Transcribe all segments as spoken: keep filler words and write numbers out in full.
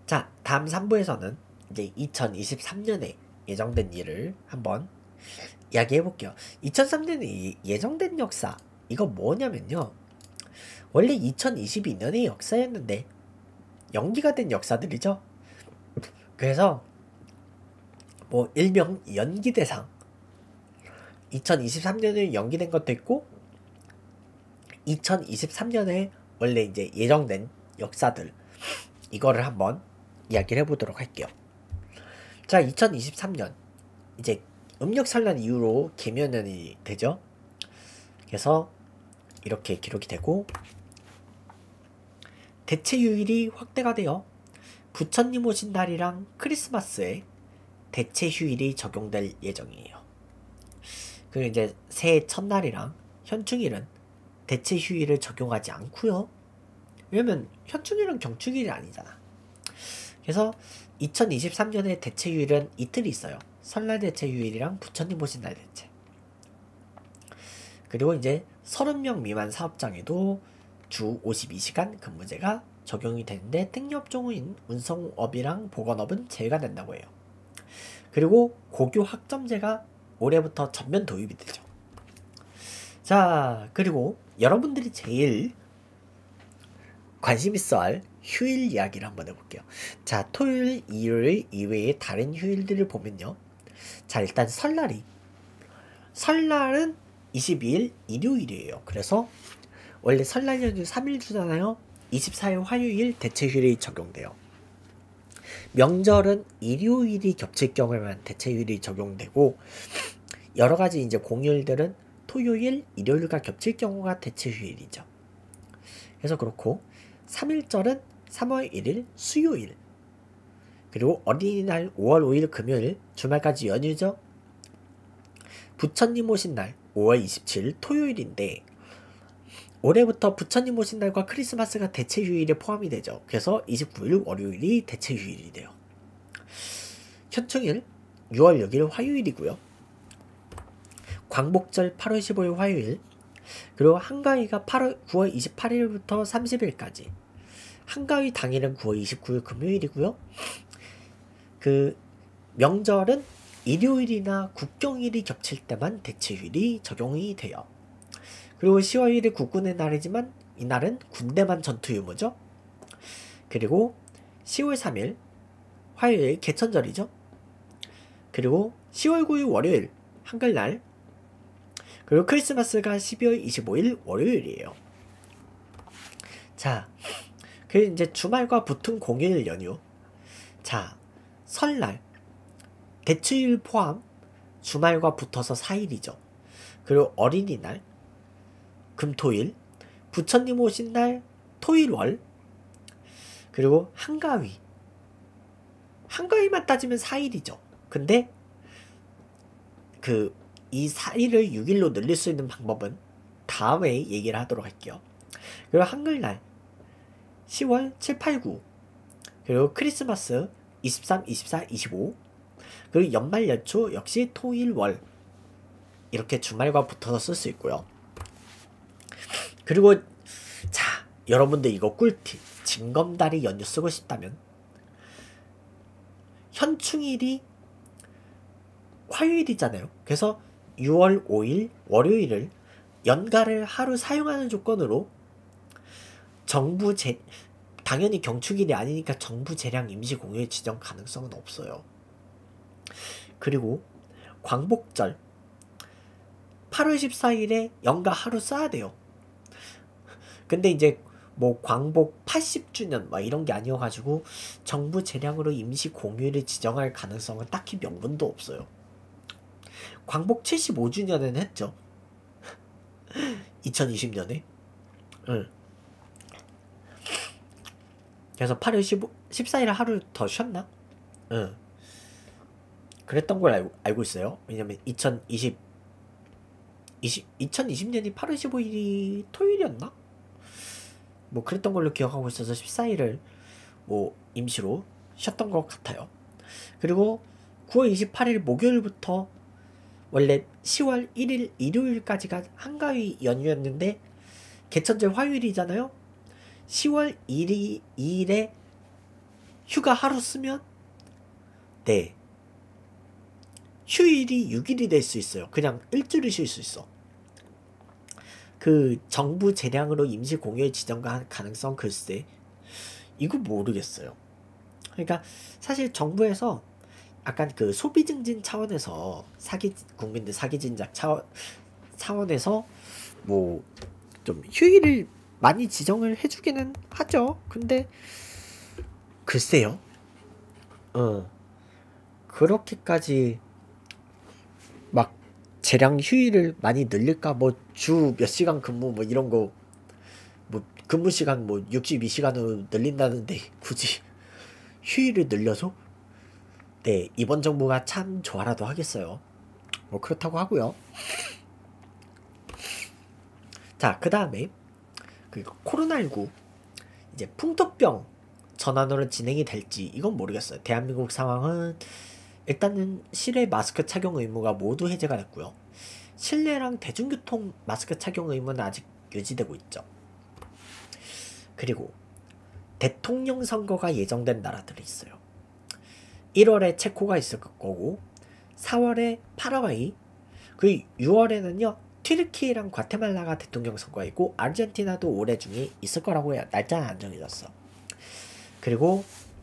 자, 다음 삼 부에서는 이제 이천이십삼 년에 예정된 일을 한번 이야기해 볼게요. 이천삼 년에 예정된 역사, 이거 뭐냐면요. 원래 이천이십이 년의 역사였는데 연기가 된 역사들이죠. 그래서 뭐 일명 연기대상, 이천이십삼 년에 연기된 것도 있고 이천이십삼 년에 원래 이제 예정된 역사들, 이거를 한번 이야기를 해보도록 할게요. 자, 이천이십삼 년 이제 음력설날 이후로 개면연이 되죠. 그래서 이렇게 기록이 되고 대체휴일이 확대가 되어 부처님 오신 날이랑 크리스마스에 대체휴일이 적용될 예정이에요. 그리고 이제 새해 첫날이랑 현충일은 대체휴일을 적용하지 않고요. 왜냐면 현충일은 경축일이 아니잖아. 그래서 이천이십삼 년에 대체휴일은 이틀이 있어요. 설날 대체휴일이랑 부처님 오신 날 대체. 그리고 이제 서른 명 미만 사업장에도 주 오십이 시간 근무제가 적용이 되는데 특례업종인 운송업이랑 보건업은 제외가 된다고 해요. 그리고 고교 학점제가 올해부터 전면 도입이 되죠. 자, 그리고 여러분들이 제일 관심 있어 할 휴일 이야기를 한번 해볼게요. 자, 토요일, 일요일 이외의 다른 휴일들을 보면요. 자, 일단 설날이 설날은 이십이 일 일요일이에요. 그래서 원래 설날 연휴 삼 일 주잖아요. 이십사 일 화요일 대체휴일이 적용돼요. 명절은 일요일이 겹칠 경우에만 대체휴일이 적용되고 여러가지 이제 공휴일들은 토요일, 일요일과 겹칠 경우가 대체휴일이죠. 그래서 그렇고 삼 일절은 삼월 일일 수요일, 그리고 어린이날 오월 오일 금요일 주말까지 연휴죠. 부처님 오신 날 오월 이십칠일 토요일인데 올해부터 부처님 오신 날과 크리스마스가 대체휴일에 포함이 되죠. 그래서 이십구일 월요일이 대체휴일이 돼요. 현충일 유월 육일 화요일이고요. 광복절 팔월 십오일 화요일, 그리고 한가위가 구월 이십팔일부터 삼십일까지, 한가위 당일은 구월 이십구일 금요일이고요. 그 명절은 일요일이나 국경일이 겹칠 때만 대체휴일이 적용이 돼요. 그리고 시월 일일 국군의 날이지만 이날은 군대만 전투 유무죠. 그리고 시월 삼일 화요일 개천절이죠. 그리고 시월 구일 월요일 한글날, 그리고 크리스마스가 십이월 이십오일 월요일이에요. 자, 그리고 이제 주말과 붙은 공휴일 연휴. 자, 설날 대체휴일 포함 주말과 붙어서 사 일이죠. 그리고 어린이날 금토일, 부처님 오신 날 토일월, 그리고 한가위 한가위만 따지면 사 일이죠. 근데 그 이 사 일을 육 일로 늘릴 수 있는 방법은 다음에 얘기를 하도록 할게요. 그리고 한글날 시월 칠, 팔, 구, 그리고 크리스마스 이십삼, 이십사, 이십오, 그리고 연말 연초 역시 토일 월, 이렇게 주말과 붙어서 쓸 수 있고요. 그리고 자, 여러분들 이거 꿀팁, 징검다리 연휴 쓰고 싶다면 현충일이 화요일이잖아요. 그래서 유월 오일 월요일을 연가를 하루 사용하는 조건으로 정부 제 당연히 경축일이 아니니까 정부 재량 임시 공휴일 지정 가능성은 없어요. 그리고 광복절 팔월 십사일에 연가 하루 써야 돼요. 근데 이제 뭐 광복 팔십 주년 막 이런 게 아니어가지고 정부 재량으로 임시 공휴일을 지정할 가능성은 딱히 명분도 없어요. 광복 칠십오 주년에는 했죠. 이천이십 년에. 응. 그래서 팔월 십사일에 하루 더 쉬었나? 응. 그랬던 걸 알고, 알고 있어요. 왜냐면 이천이십, 이천이십 년이 팔월 십오일이 토요일이었나? 뭐 그랬던 걸로 기억하고 있어서 십사일을 뭐 임시로 쉬었던 것 같아요. 그리고 구월 이십팔일 목요일부터 원래 시월 일일 일요일까지가 한가위 연휴였는데 개천절 화요일이잖아요. 시월 이일에 휴가 하루 쓰면 네 휴일이 육 일이 될 수 있어요. 그냥 일주일을 쉴 수 있어. 그 정부 재량으로 임시 공휴일 지정할 가능성 글쎄 이거 모르겠어요. 그러니까 사실 정부에서 약간 그 소비 증진 차원에서 사기 국민들 사기 진작 차원 차원에서 뭐 좀 휴일을 많이 지정을 해주기는 하죠. 근데 글쎄요. 어 그렇게까지 막 재량 휴일을 많이 늘릴까? 뭐 주 몇 시간 근무 뭐 이런 거 뭐 근무 시간 뭐 육십이 시간으로 늘린다는데 굳이 휴일을 늘려서 네 이번 정부가 참 좋아라도 하겠어요. 뭐 그렇다고 하고요. 자, 그 다음에 그 코로나십구 이제 풍토병 전환으로 진행이 될지 이건 모르겠어요. 대한민국 상황은 일단은 실외 마스크 착용 의무가 모두 해제가 됐고요. 실내랑 대중교통 마스크 착용 의무는 아직 유지되고 있죠. 그리고 대통령 선거가 예정된 나라들이 있어요. 일월에 체코가 있을 거고 사월에 파라과이, 그 유월에는요 튀르키예랑 과테말라가 대통령 선거가 있고 아르헨티나도 올해 중에 있을 거라고 해요. 날짜는 안 정해졌어. 그리고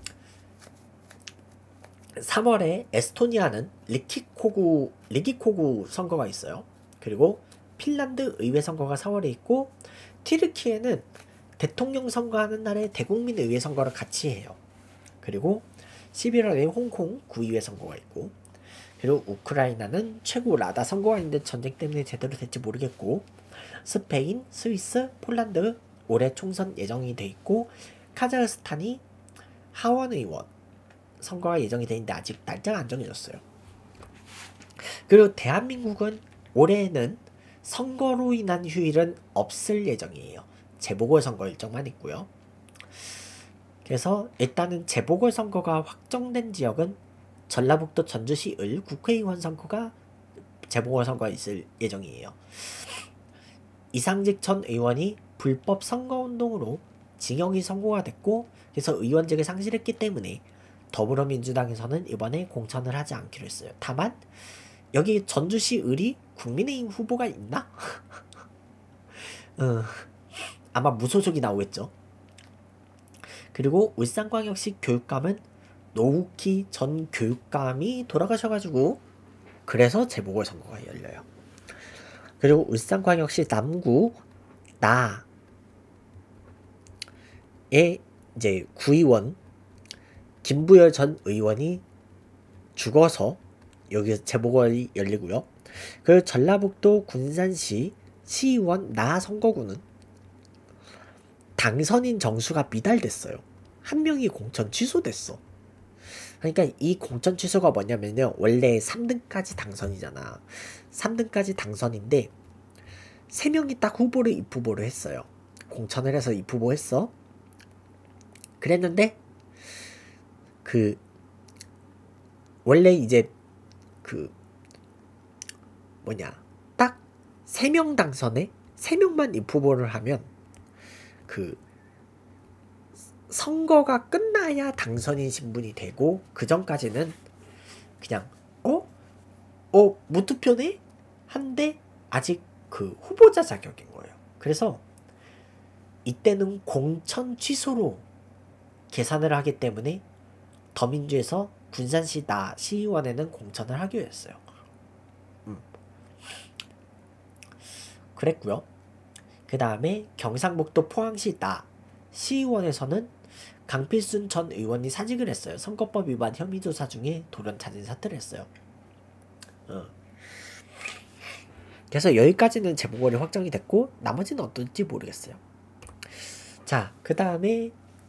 삼월에 에스토니아는 리키코구 리기코구 선거가 있어요. 그리고 핀란드 의회 선거가 사월에 있고 튀르키예는 대통령 선거하는 날에 대국민 의회 선거를 같이 해요. 그리고 십일월에 홍콩 구의회 선거가 있고 그리고 우크라이나는 최고 라다 선거가 있는데 전쟁 때문에 제대로 될지 모르겠고 스페인, 스위스, 폴란드 올해 총선 예정이 돼 있고 카자흐스탄이 하원의원 선거가 예정이 돼 있는데 아직 날짜가 안 정해졌어요. 그리고 대한민국은 올해는 선거로 인한 휴일은 없을 예정이에요. 재보궐선거 일정만 있고요. 그래서 일단은 재보궐선거가 확정된 지역은 전라북도 전주시 을 국회의원 선거가 재보궐선거가 있을 예정이에요. 이상직 전 의원이 불법 선거운동으로 징역이 선고가 됐고 그래서 의원직을 상실했기 때문에 더불어민주당에서는 이번에 공천을 하지 않기로 했어요. 다만 여기 전주시 을이 국민의힘 후보가 있나? 어, 아마 무소속이 나오겠죠. 그리고 울산광역시 교육감은 노후키 전 교육감이 돌아가셔가지고 그래서 재보궐선거가 열려요. 그리고 울산광역시 남구 나의 이제 구의원 김부열 전 의원이 죽어서 여기서 재보궐이 열리고요. 그리고 전라북도 군산시 시의원 나 선거구는 당선인 정수가 미달됐어요. 한 명이 공천 취소됐어. 그러니까 이 공천 취소가 뭐냐면요. 원래 삼 등까지 당선이잖아. 삼 등까지 당선인데 세 명이 딱 후보를 입후보를 했어요. 공천을 해서 입후보 했어. 그랬는데 그 원래 이제 그 뭐냐 딱 세 명 당선에 세 명만 입후보를 하면 그 선거가 끝나야 당선인 신분이 되고 그 전까지는 그냥 어? 어? 무투표네? 한데 아직 그 후보자 자격인 거예요. 그래서 이때는 공천 취소로 계산을 하기 때문에 더민주에서 군산시 나 시의원에는 공천을 하기로 했어요. 음. 그랬고요. 그 다음에 경상북도 포항시 나 시의원에서는 강필순 전 의원이 사직을 했어요. 선거법 위반 혐의 조사 중에 돌연 자진 사퇴를 했어요. 어. 그래서 여기까지는 재보궐이 확정이 됐고 나머지는 어떨지 모르겠어요. 자, 그 다음에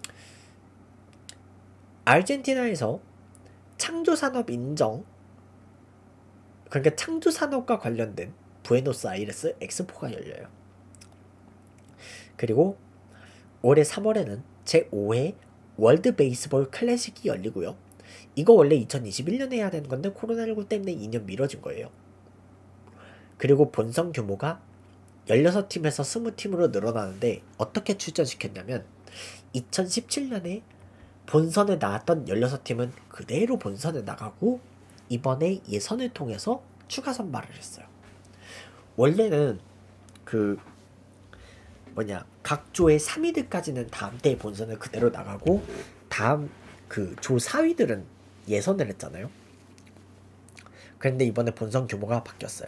아르헨티나에서 창조산업 인정, 그러니까 창조산업과 관련된 부에노스아이레스 엑스포가 열려요. 그리고 올해 삼월에는 제오 회 월드 베이스볼 클래식이 열리고요. 이거 원래 이천이십일 년에 해야 되는 건데 코로나십구 때문에 이 년 미뤄진 거예요. 그리고 본선 규모가 열여섯 팀에서 이십 팀으로 늘어나는데 어떻게 출전시켰냐면 이천십칠 년에 본선에 나왔던 열여섯 팀은 그대로 본선에 나가고 이번에 예선을 통해서 추가 선발을 했어요. 원래는 그 뭐냐 각 조의 삼 위들까지는 다음 대회 본선을 그대로 나가고 다음 그 조 사 위들은 예선을 했잖아요. 그런데 이번에 본선 규모가 바뀌었어요.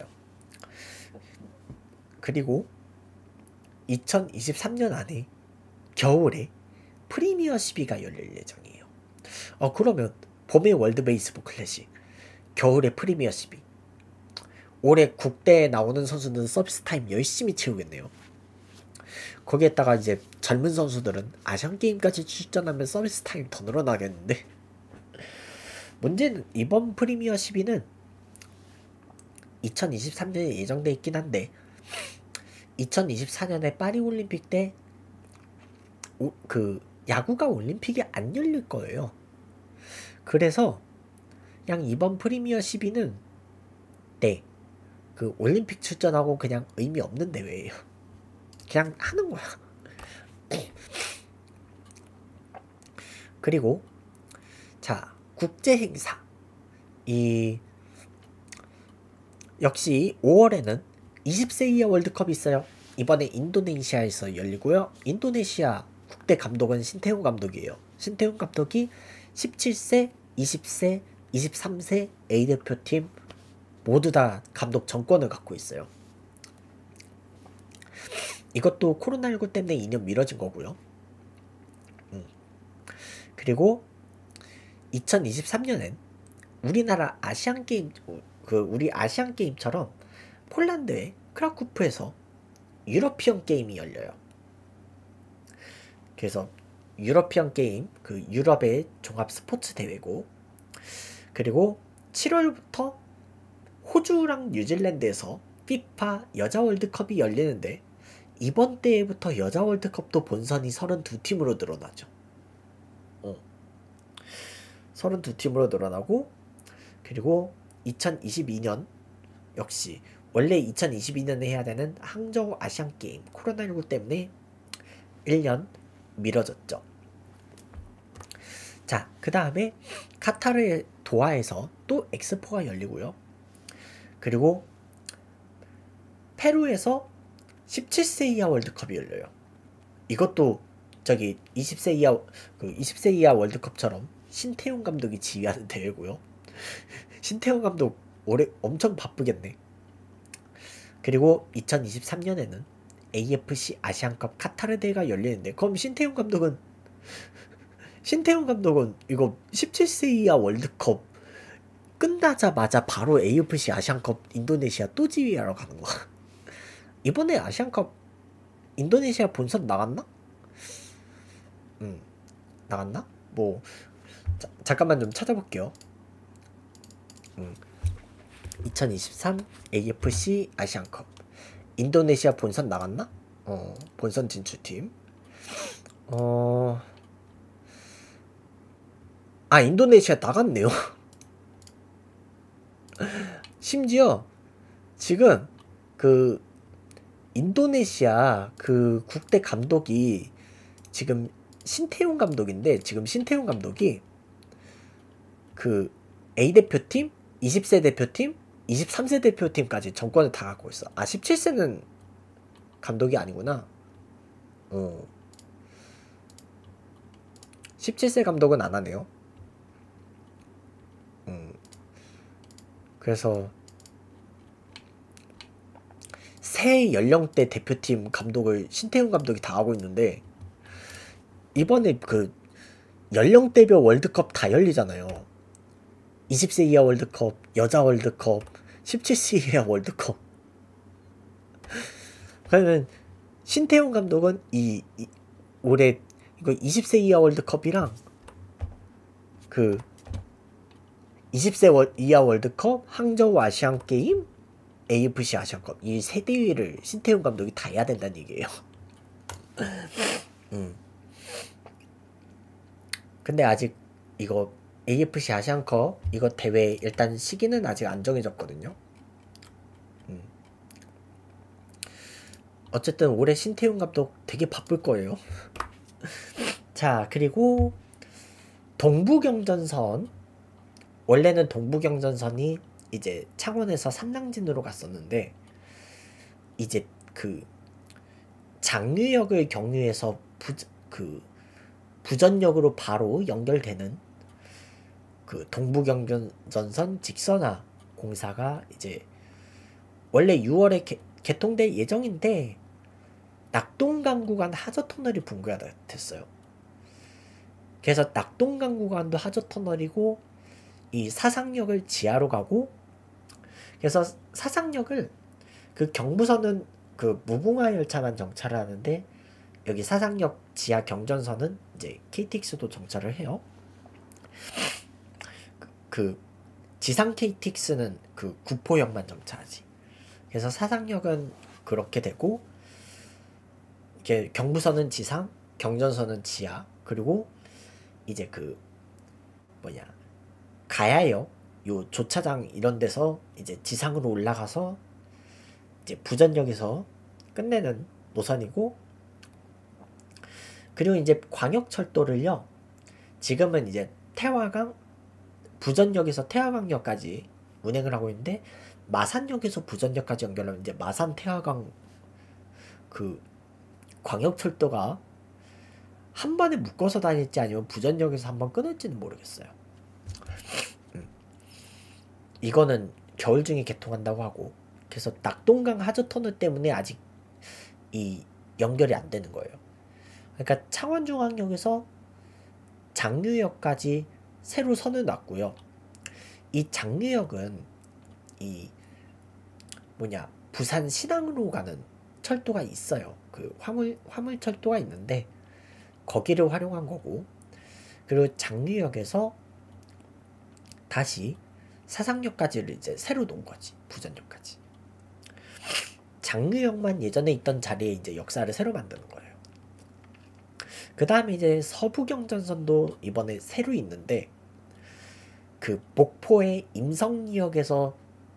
그리고 이천이십삼 년 안에 겨울에 프리미어 십이가 열릴 예정이에요. 어 그러면 봄에 월드 베이스볼 클래식, 겨울에 프리미어 십이. 올해 국대에 나오는 선수는 서비스 타임 열심히 채우겠네요. 거기에다가 이제 젊은 선수들은 아시안 게임까지 출전하면 서비스 타임 더 늘어나겠는데 문제는 이번 프리미어 십이는 이천이십삼 년에 예정돼 있긴 한데 이천이십사 년에 파리 올림픽 때 그 야구가 올림픽이 안 열릴 거예요. 그래서 그냥 이번 프리미어 십이는 네, 그 올림픽 출전하고 그냥 의미 없는 대회예요. 그냥 하는 거야. 그리고 자 국제 행사 이 역시 오월에는 이십 세 이하 월드컵이 있어요. 이번에 인도네시아에서 열리고요. 인도네시아 국대 감독은 신태용 감독이에요. 신태용 감독이 십칠 세, 이십 세, 이십삼 세 A대표팀 모두 다 감독 전권을 갖고 있어요. 이것도 코로나십구 때문에 이 년 미뤄진 거고요. 음. 그리고 이천이십삼 년엔 우리나라 아시안게임 그 우리 아시안게임처럼 폴란드의 크라쿠프에서 유러피언 게임이 열려요. 그래서 유러피언 게임 그 유럽의 종합 스포츠 대회고 그리고 칠월부터 호주랑 뉴질랜드에서 피파 여자 월드컵이 열리는데 이번 대회부터 여자 월드컵도 본선이 서른두 팀으로 늘어나죠. 어. 서른두 팀으로 늘어나고 그리고 이천이십이 년 역시 원래 이천이십이 년에 해야 되는 항저우 아시안게임 코로나십구 때문에 일 년 미뤄졌죠. 자, 그 다음에 카타르의 도하에서 또 엑스포가 열리고요. 그리고 페루에서 십칠 세 이하 월드컵이 열려요. 이것도 저기 이십 세 이하 그 이십 세 이하 월드컵처럼 신태용 감독이 지휘하는 대회고요. 신태용 감독 올해 엄청 바쁘겠네. 그리고 이천이십삼 년에는 에이에프씨 아시안컵 카타르 대회가 열리는데 그럼 신태용 감독은 신태용 감독은 이거 십칠 세 이하 월드컵 끝나자마자 바로 에이에프씨 아시안컵 인도네시아 또 지휘하러 가는 거야. 이번에 아시안컵 인도네시아 본선 나갔나? 음 나갔나? 뭐 자, 잠깐만 좀 찾아볼게요. 음. 이천이십삼 에이에프씨 아시안컵 인도네시아 본선 나갔나? 어 본선 진출팀 어... 아 인도네시아 나갔네요. 심지어 지금 그 인도네시아 그 국대 감독이 지금 신태용 감독인데 지금 신태용 감독이 그 A 대표팀, 이십 세 대표팀, 이십삼 세 대표팀까지 정권을 다 갖고 있어. 아 십칠 세는 감독이 아니구나. 어. 십칠 세 감독은 안 하네요. 음. 그래서 새 연령대 대표팀 감독을 신태용 감독이 다 하고 있는데 이번에 그 연령대별 월드컵 다 열리잖아요. 이십 세 이하 월드컵, 여자 월드컵, 십칠 세 이하 월드컵. 그러면 신태용 감독은 이, 이 올해 이거 이십 세 이하 월드컵이랑 그 이십 세 월, 이하 월드컵, 항저우 아시안 게임, 에이에프씨 아시안컵 이 세 대회를 신태용 감독이 다 해야 된다는 얘기예요. 음. 근데 아직 이거 에이에프씨 아시안컵 이거 대회 일단 시기는 아직 안 정해졌거든요. 음. 어쨌든 올해 신태용 감독 되게 바쁠 거예요. 자 그리고 동부경전선, 원래는 동부경전선이 이제 창원에서 삼랑진으로 갔었는데 이제 그 장유역을 경유해서 부, 그 부전역으로 바로 연결되는 그 동부경전선 직선화 공사가 이제 원래 유월에 개, 개통될 예정인데 낙동강 구간 하저터널이 붕괴가 됐어요. 그래서 낙동강 구간도 하저터널이고 이 사상역을 지하로 가고, 그래서 사상역을 그 경부선은 그 무궁화 열차만 정차를 하는데 여기 사상역 지하 경전선은 이제 케이티엑스도 정차를 해요. 그, 그 지상 케이티엑스는 그 구포역만 정차하지. 그래서 사상역은 그렇게 되고, 이게 경부선은 지상, 경전선은 지하, 그리고 이제 그 뭐냐 가야역 요 조차장 이런 데서 이제 지상으로 올라가서 이제 부전역에서 끝내는 노선이고, 그리고 이제 광역철도를요 지금은 이제 태화강 부전역에서 태화강역까지 운행을 하고 있는데, 마산역에서 부전역까지 연결하면 이제 마산 태화강 그 광역철도가 한 번에 묶어서 다닐지 아니면 부전역에서 한번 끊을지는 모르겠어요. 음. 이거는 겨울 중에 개통한다고 하고, 그래서 낙동강 하저터널 때문에 아직 이 연결이 안 되는 거예요. 그러니까 창원중앙역에서 장유역까지 새로 선을 놨고요. 이 장유역은 이 뭐냐 부산 신항으로 가는 철도가 있어요. 그 화물 화물철도가 있는데 거기를 활용한 거고, 그리고 장유역에서 다시 사상역까지를 이제 새로 놓은 거지, 부전역까지. 장유역만 예전에 있던 자리에 이제 역사를 새로 만드는 거예요. 그 다음에 이제 서부경전선도 이번에 새로 있는데, 그 목포의 임성리역에서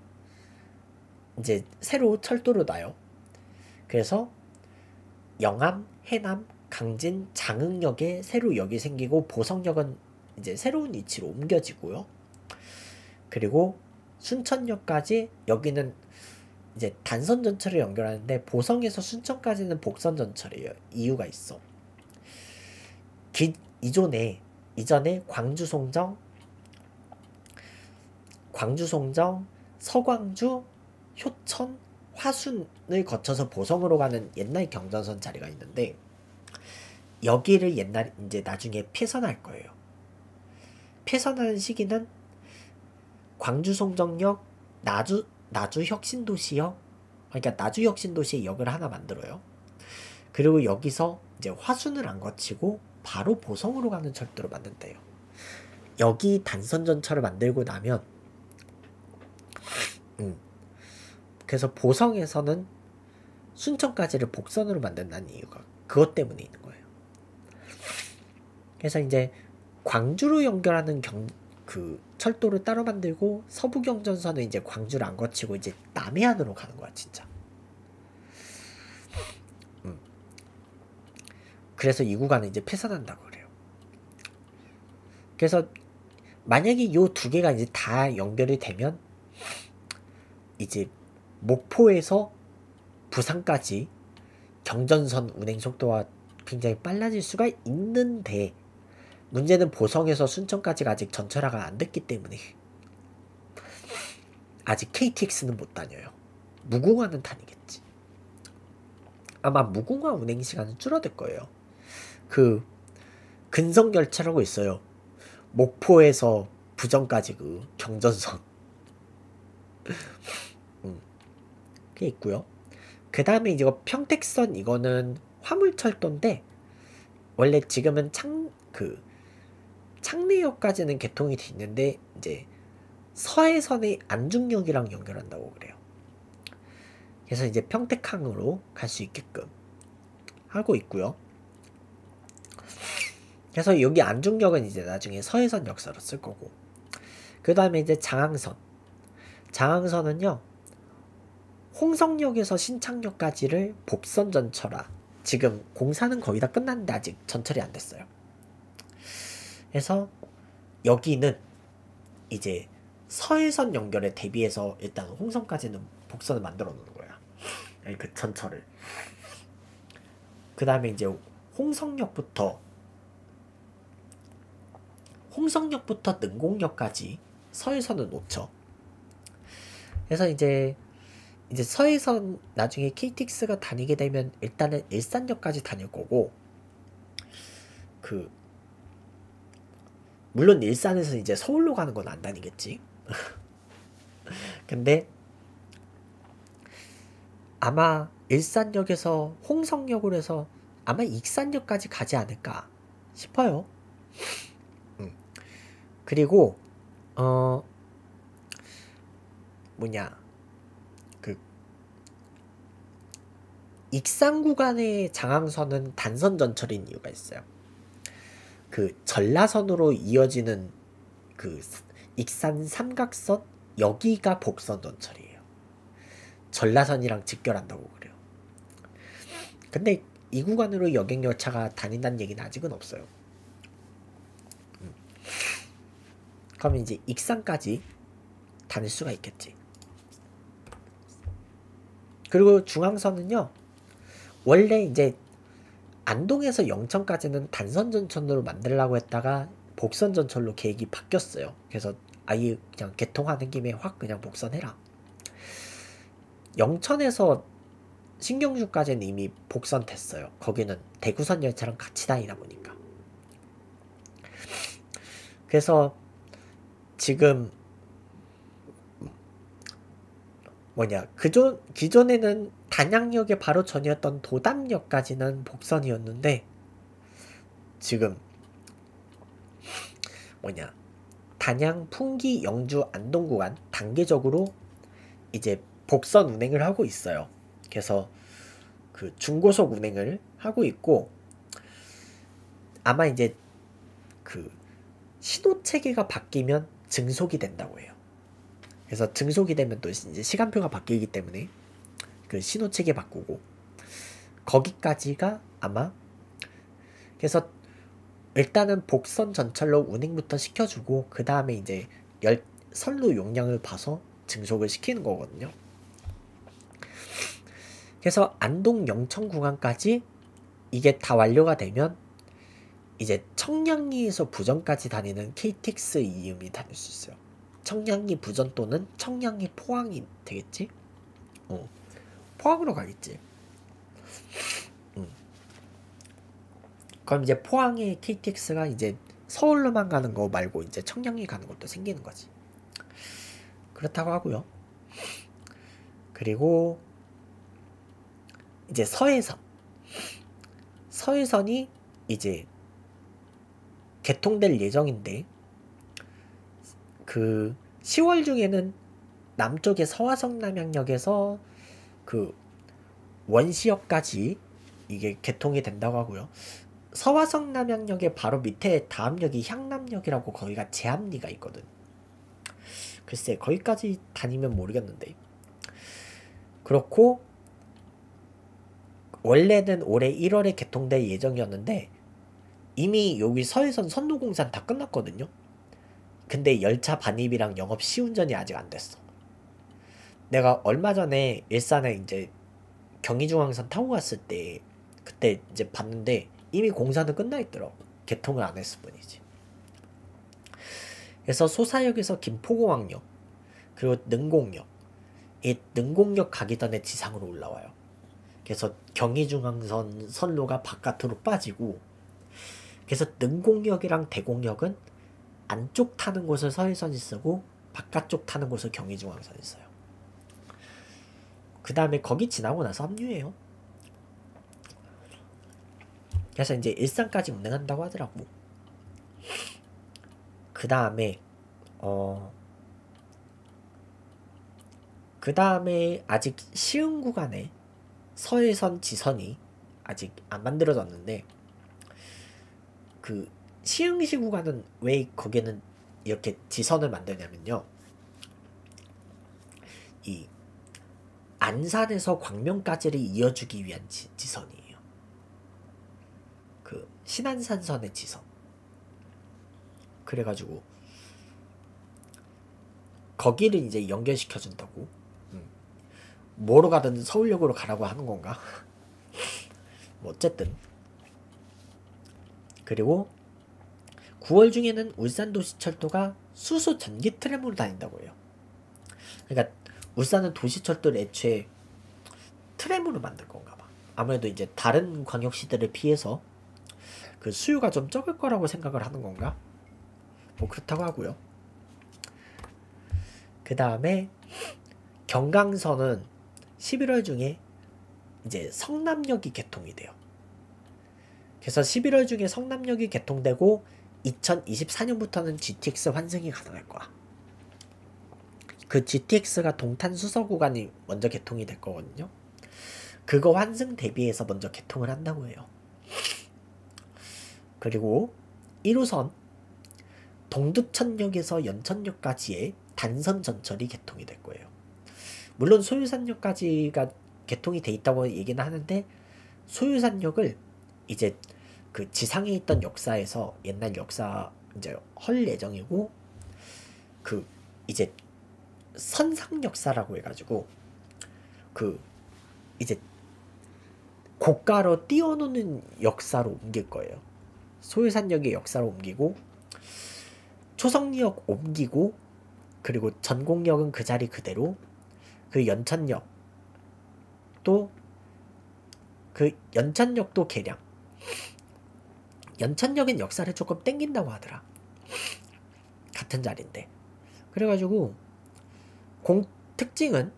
이제 새로 철도를 놔요. 그래서 영암, 해남, 강진, 장흥역에 새로 역이 생기고, 보성역은 이제 새로운 위치로 옮겨지고요. 그리고 순천역까지, 여기는 이제 단선 전철을 연결하는데 보성에서 순천까지는 복선 전철이에요. 이유가 있어. 기, 이전에 이전에 광주 송정, 광주 송정, 서광주, 효천, 화순을 거쳐서 보성으로 가는 옛날 경전선 자리가 있는데, 여기를 옛날 이제 나중에 폐선할 거예요. 폐선하는 시기는 광주 송정역, 나주 나주 혁신도시역, 그러니까 나주 혁신도시의 역을 하나 만들어요. 그리고 여기서 이제 화순을 안 거치고 바로 보성으로 가는 철도로 만든대요. 여기 단선 전철을 만들고 나면, 음, 그래서 보성에서는 순천까지를 복선으로 만든다는 이유가 그것 때문에 있는 거예요. 그래서 이제 광주로 연결하는 경, 그 철도를 따로 만들고, 서부경전선은 이제 광주를 안 거치고 이제 남해안으로 가는 거야, 진짜. 음. 그래서 이 구간은 이제 폐선한다고 그래요. 그래서 만약에 요 두 개가 이제 다 연결이 되면 이제 목포에서 부산까지 경전선 운행 속도가 굉장히 빨라질 수가 있는데, 문제는 보성에서 순천까지가 아직 전철화가 안 됐기 때문에 아직 케이티엑스는 못 다녀요. 무궁화는 다니겠지. 아마 무궁화 운행 시간은 줄어들 거예요. 그 근성열차라고 있어요. 목포에서 부정까지 그 경전선 음, 그게 있고요. 그 다음에 이거 평택선, 이거는 화물철도인데 원래 지금은 창 그 창내역까지는 개통이 돼 있는데 이제 서해선의 안중역이랑 연결한다고 그래요. 그래서 이제 평택항으로 갈 수 있게끔 하고 있고요. 그래서 여기 안중역은 이제 나중에 서해선 역사로 쓸 거고, 그 다음에 이제 장항선. 장항선은요, 홍성역에서 신창역까지를 복선 전철화. 지금 공사는 거의 다 끝났는데 아직 전철이 안 됐어요. 그래서 여기는 이제 서해선 연결에 대비해서 일단 홍성까지는 복선을 만들어 놓는 거야. 아니, 그 전철을. 그 다음에 이제 홍성역부터 홍성역부터 능곡역까지 서해선은 놓쳐. 그래서 이제 이제 서해선 나중에 케이티엑스가 다니게 되면 일단은 일산역까지 다닐 거고, 그 물론 일산에서 이제 서울로 가는 건 안 다니겠지. 근데 아마 일산역에서 홍성역으로 해서 아마 익산역까지 가지 않을까 싶어요. 음. 그리고 어 뭐냐 그 익산 구간의 장항선은 단선 전철인 이유가 있어요. 그 전라선으로 이어지는 그 익산 삼각선, 여기가 복선 전철이에요. 전라선이랑 직결한다고 그래요. 근데 이 구간으로 여객열차가 다닌다는 얘기는 아직은 없어요. 음. 그럼 이제 익산까지 다닐 수가 있겠지. 그리고 중앙선은요, 원래 이제 안동에서 영천까지는 단선 전철로 만들려고 했다가 복선 전철로 계획이 바뀌었어요. 그래서 아예 그냥 개통하는 김에 확 그냥 복선해라. 영천에서 신경주까지는 이미 복선 됐어요. 거기는 대구선 열차랑 같이 다니다 보니까. 그래서 지금 뭐냐 그전 기존에는 단양역에 바로 전이었던 도담역까지는 복선이었는데, 지금 뭐냐 단양, 풍기, 영주, 안동 구간 단계적으로 이제 복선 운행을 하고 있어요. 그래서 그 중고속 운행을 하고 있고, 아마 이제 그 신호 체계가 바뀌면 증속이 된다고 해요. 그래서 증속이 되면 또 이제 시간표가 바뀌기 때문에 그 신호 체계 바꾸고, 거기까지가 아마, 그래서 일단은 복선 전철로 운행부터 시켜주고 그 다음에 이제 열 선로 용량을 봐서 증속을 시키는 거거든요. 그래서 안동 영천 구간까지 이게 다 완료가 되면 이제 청량리에서 부전까지 다니는 케이티엑스 이음이 다닐 수 있어요. 청량리 부전 또는 청량리 포항이 되겠지? 어. 포항으로 가겠지. 음. 그럼 이제 포항에 케이티엑스가 이제 서울로만 가는 거 말고 이제 청량리 가는 것도 생기는 거지. 그렇다고 하고요. 그리고 이제 서해선. 서해선이 이제 개통될 예정인데, 그 시월 중에는 남쪽의 서화성 남양역에서 그 원시역까지 이게 개통이 된다고 하고요. 서화성 남양역의 바로 밑에 다음 역이 향남역이라고, 거기가 제합리가 있거든. 글쎄 거기까지 다니면 모르겠는데. 그렇고 원래는 올해 일월에 개통될 예정이었는데 이미 여기 서해선 선로공사는 다 끝났거든요. 근데 열차 반입이랑 영업 시운전이 아직 안 됐어. 내가 얼마 전에 일산에 이제 경의중앙선 타고 갔을 때 그때 이제 봤는데 이미 공사는 끝나 있더라고. 개통을 안 했을 뿐이지. 그래서 소사역에서 김포공항역, 그리고 능곡역, 이 능곡역 가기 전에 지상으로 올라와요. 그래서 경의중앙선 선로가 바깥으로 빠지고, 그래서 능곡역이랑 대곡역은 안쪽 타는 곳을 서해선이 쓰고 바깥쪽 타는 곳을 경의중앙선이 써요. 그 다음에 거기 지나고 나서 합류해요. 그래서 이제 일산까지 운행한다고 하더라고. 그 다음에 어 그 다음에 아직 시흥 구간에 서해선 지선이 아직 안 만들어졌는데, 그 시흥시 구간은 왜 거기는 이렇게 지선을 만드냐면요, 이 안산에서 광명까지를 이어주기 위한 지, 지선이에요. 그 신안산선의 지선. 그래가지고 거기를 이제 연결시켜준다고. 음. 뭐로 가든 서울역으로 가라고 하는 건가? 뭐 어쨌든. 그리고 구월 중에는 울산도시철도가 수소 전기 트램으로 다닌다고 해요. 그러니까 울산은 도시철도를 애초에 트램으로 만들 건가 봐. 아무래도 이제 다른 광역시들을 피해서 그 수요가 좀 적을 거라고 생각을 하는 건가? 뭐 그렇다고 하고요. 그 다음에 경강선은 십일월 중에 이제 성남역이 개통이 돼요. 그래서 십일월 중에 성남역이 개통되고 이천이십사 년부터는 지티엑스 환승이 가능할 거야. 그 지티엑스가 동탄 수서 구간이 먼저 개통이 될 거거든요. 그거 환승 대비해서 먼저 개통을 한다고 해요. 그리고 일 호선 동두천역에서 연천역까지의 단선 전철이 개통이 될 거예요. 물론 소유산역까지가 개통이 돼 있다고 얘기는 하는데 소유산역을 이제 그 지상에 있던 역사에서 옛날 역사 이제 헐 예정이고 그 이제 선상 역사라고 해가지고 그 이제 고가로 띄워놓는 역사로 옮길 거예요. 소유산역의 역사로 옮기고 초성리역 옮기고 그리고 전곡역은 그 자리 그대로 그 연천역 또 그 연천역도 개량. 연천역은 역사를 조금 땡긴다고 하더라. 같은 자리인데. 그래가지고 공 특징은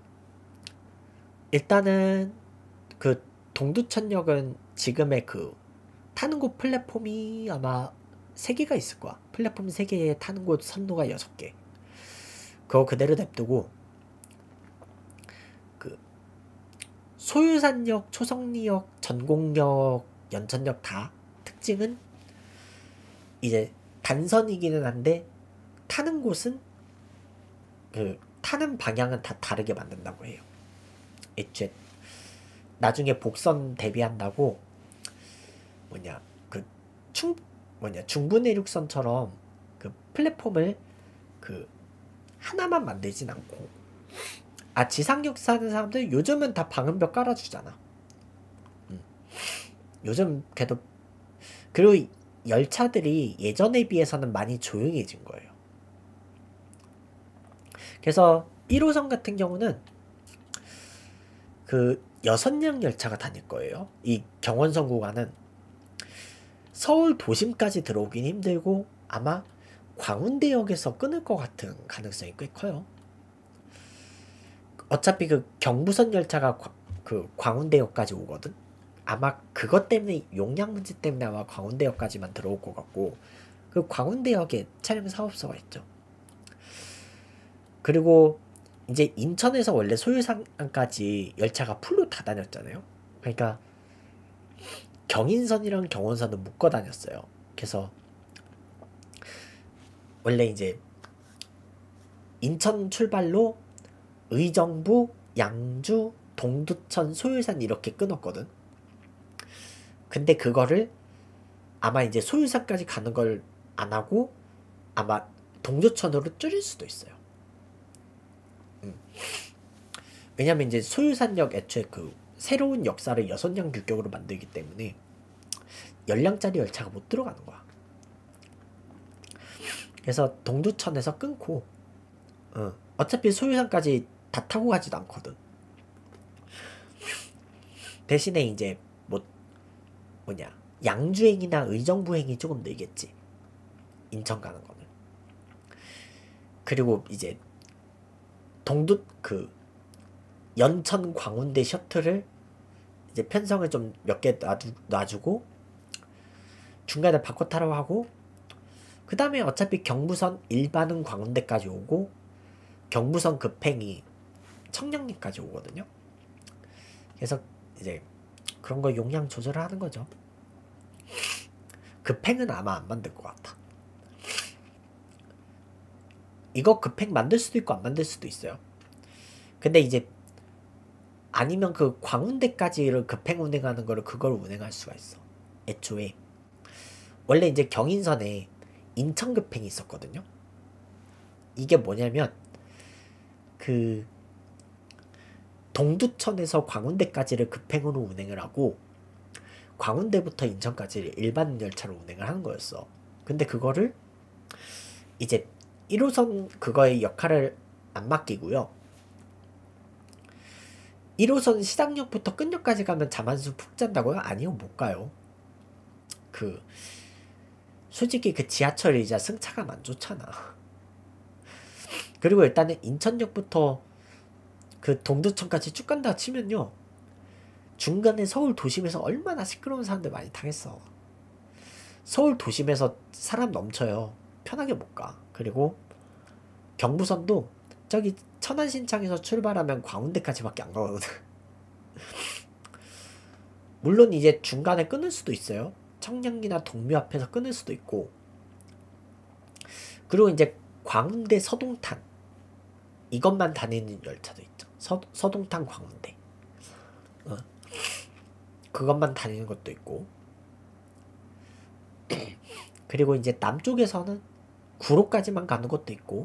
일단은 그 동두천역은 지금의 그 타는 곳 플랫폼이 아마 세 개가 있을 거야. 플랫폼 세 개에 타는 곳 선로가 여섯 개. 그거 그대로 냅두고 그 소유산역, 초성리역, 전곡역, 연천역 다 특징은 이제 단선이기는 한데 타는 곳은 그 타는 방향은 다 다르게 만든다고 해요. 애초에 나중에 복선 대비한다고 뭐냐 그 충 뭐냐 중부내륙선처럼 그 플랫폼을 그 하나만 만들진 않고 아 지상역 사는 사람들 요즘은 다 방음벽 깔아주잖아. 음. 요즘 걔도 그리고 열차들이 예전에 비해서는 많이 조용해진 거예요. 그래서 일 호선 같은 경우는 그 여섯 량 열차가 다닐 거예요. 이 경원선 구간은 서울 도심까지 들어오긴 힘들고 아마 광운대역에서 끊을 것 같은 가능성이 꽤 커요. 어차피 그 경부선 열차가 과, 그 광운대역까지 오거든. 아마 그것 때문에 용량 문제 때문에 아마 광운대역까지만 들어올 것 같고 그 광운대역에 차량 사업소가 있죠. 그리고 이제 인천에서 원래 소유상까지 열차가 풀로 다 다녔잖아요. 그러니까 경인선이랑 경원선은 묶어 다녔어요. 그래서 원래 이제 인천 출발로 의정부, 양주, 동두천, 소유산 이렇게 끊었거든. 근데 그거를 아마 이제 소유산까지 가는 걸 안 하고 아마 동두천으로 줄일 수도 있어요. 음. 왜냐면 이제 소유산역 애초에 그 새로운 역사를 여섯 량 규격으로 만들기 때문에 열 량짜리 열차가 못 들어가는 거야. 그래서 동두천에서 끊고 어, 어차피 소유산까지 다 타고 가지도 않거든. 대신에 이제 뭐 뭐냐 양주행이나 의정부행이 조금 늘겠지. 인천 가는 거는. 그리고 이제 동두 그 연천 광운대 셔틀을 이제 편성을 좀 몇 개 놔두, 놔주고 중간에 바꿔 타라고 하고 그 다음에 어차피 경부선 일반은 광운대까지 오고 경부선 급행이 청량리까지 오거든요. 그래서 이제 그런 거 용량 조절을 하는 거죠. 급행은 아마 안 만들 것 같아. 이거 급행 만들 수도 있고 안 만들 수도 있어요. 근데 이제 아니면 그 광운대까지를 급행 운행하는 거를 그걸 운행할 수가 있어. 애초에 원래 이제 경인선에 인천급행이 있었거든요. 이게 뭐냐면 그 동두천에서 광운대까지를 급행으로 운행을 하고 광운대부터 인천까지를 일반 열차로 운행을 하는 거였어. 근데 그거를 이제 일 호선 그거의 역할을 안 맡기고요. 일 호선 시장역부터 끝역까지 가면 잠 한숨 푹 잔다고요? 아니요, 못 가요. 그 솔직히 그 지하철 이자 승차감 안 좋잖아. 그리고 일단은 인천역부터 그 동두천까지 쭉 간다 치면요, 중간에 서울 도심에서 얼마나 시끄러운 사람들 많이 타겠어. 서울 도심에서 사람 넘쳐요. 편하게 못 가. 그리고 경부선도 저기 천안신창에서 출발하면 광운대까지밖에 안 가거든. 물론 이제 중간에 끊을 수도 있어요. 청량리나 동묘 앞에서 끊을 수도 있고. 그리고 이제 광운대 서동탄 이것만 다니는 열차도 있죠. 서, 서동탄 광운대 어. 그것만 다니는 것도 있고. 그리고 이제 남쪽에서는 구로까지만 가는 것도 있고.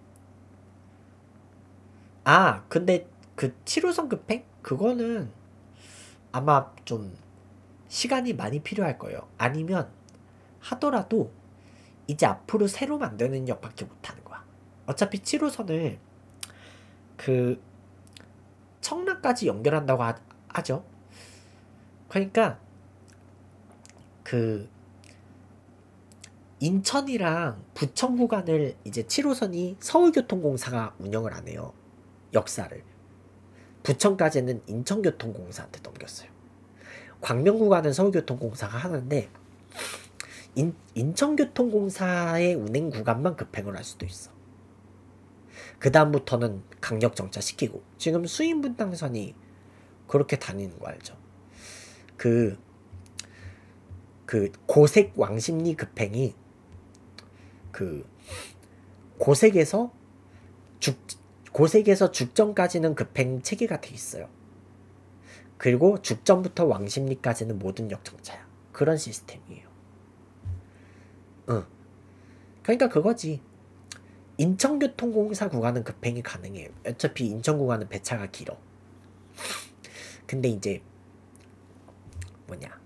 아 근데 그 칠 호선 급행? 그거는 아마 좀 시간이 많이 필요할 거예요. 아니면 하더라도 이제 앞으로 새로 만드는 역밖에 못하는 거야. 어차피 칠 호선을 그 청라까지 연결한다고 하, 하죠. 그러니까 그 인천이랑 부천 구간을 이제 칠 호선이 서울교통공사가 운영을 안 해요. 역사를. 부천까지는 인천교통공사한테 넘겼어요. 광명 구간은 서울교통공사가 하는데 인, 인천교통공사의 운행 구간만 급행을 할 수도 있어. 그 다음부터는 강력 정차시키고. 지금 수인분당선이 그렇게 다니는 거 알죠? 그, 그 고색 왕십리 급행이 그 고색에서 죽 고색에서 죽전까지는 급행 체계가 돼 있어요. 그리고 죽전부터 왕십리까지는 모든 역정차야. 그런 시스템이에요. 응. 그러니까 그거지. 인천교통공사 구간은 급행이 가능해요. 어차피 인천 구간은 배차가 길어. 근데 이제 뭐냐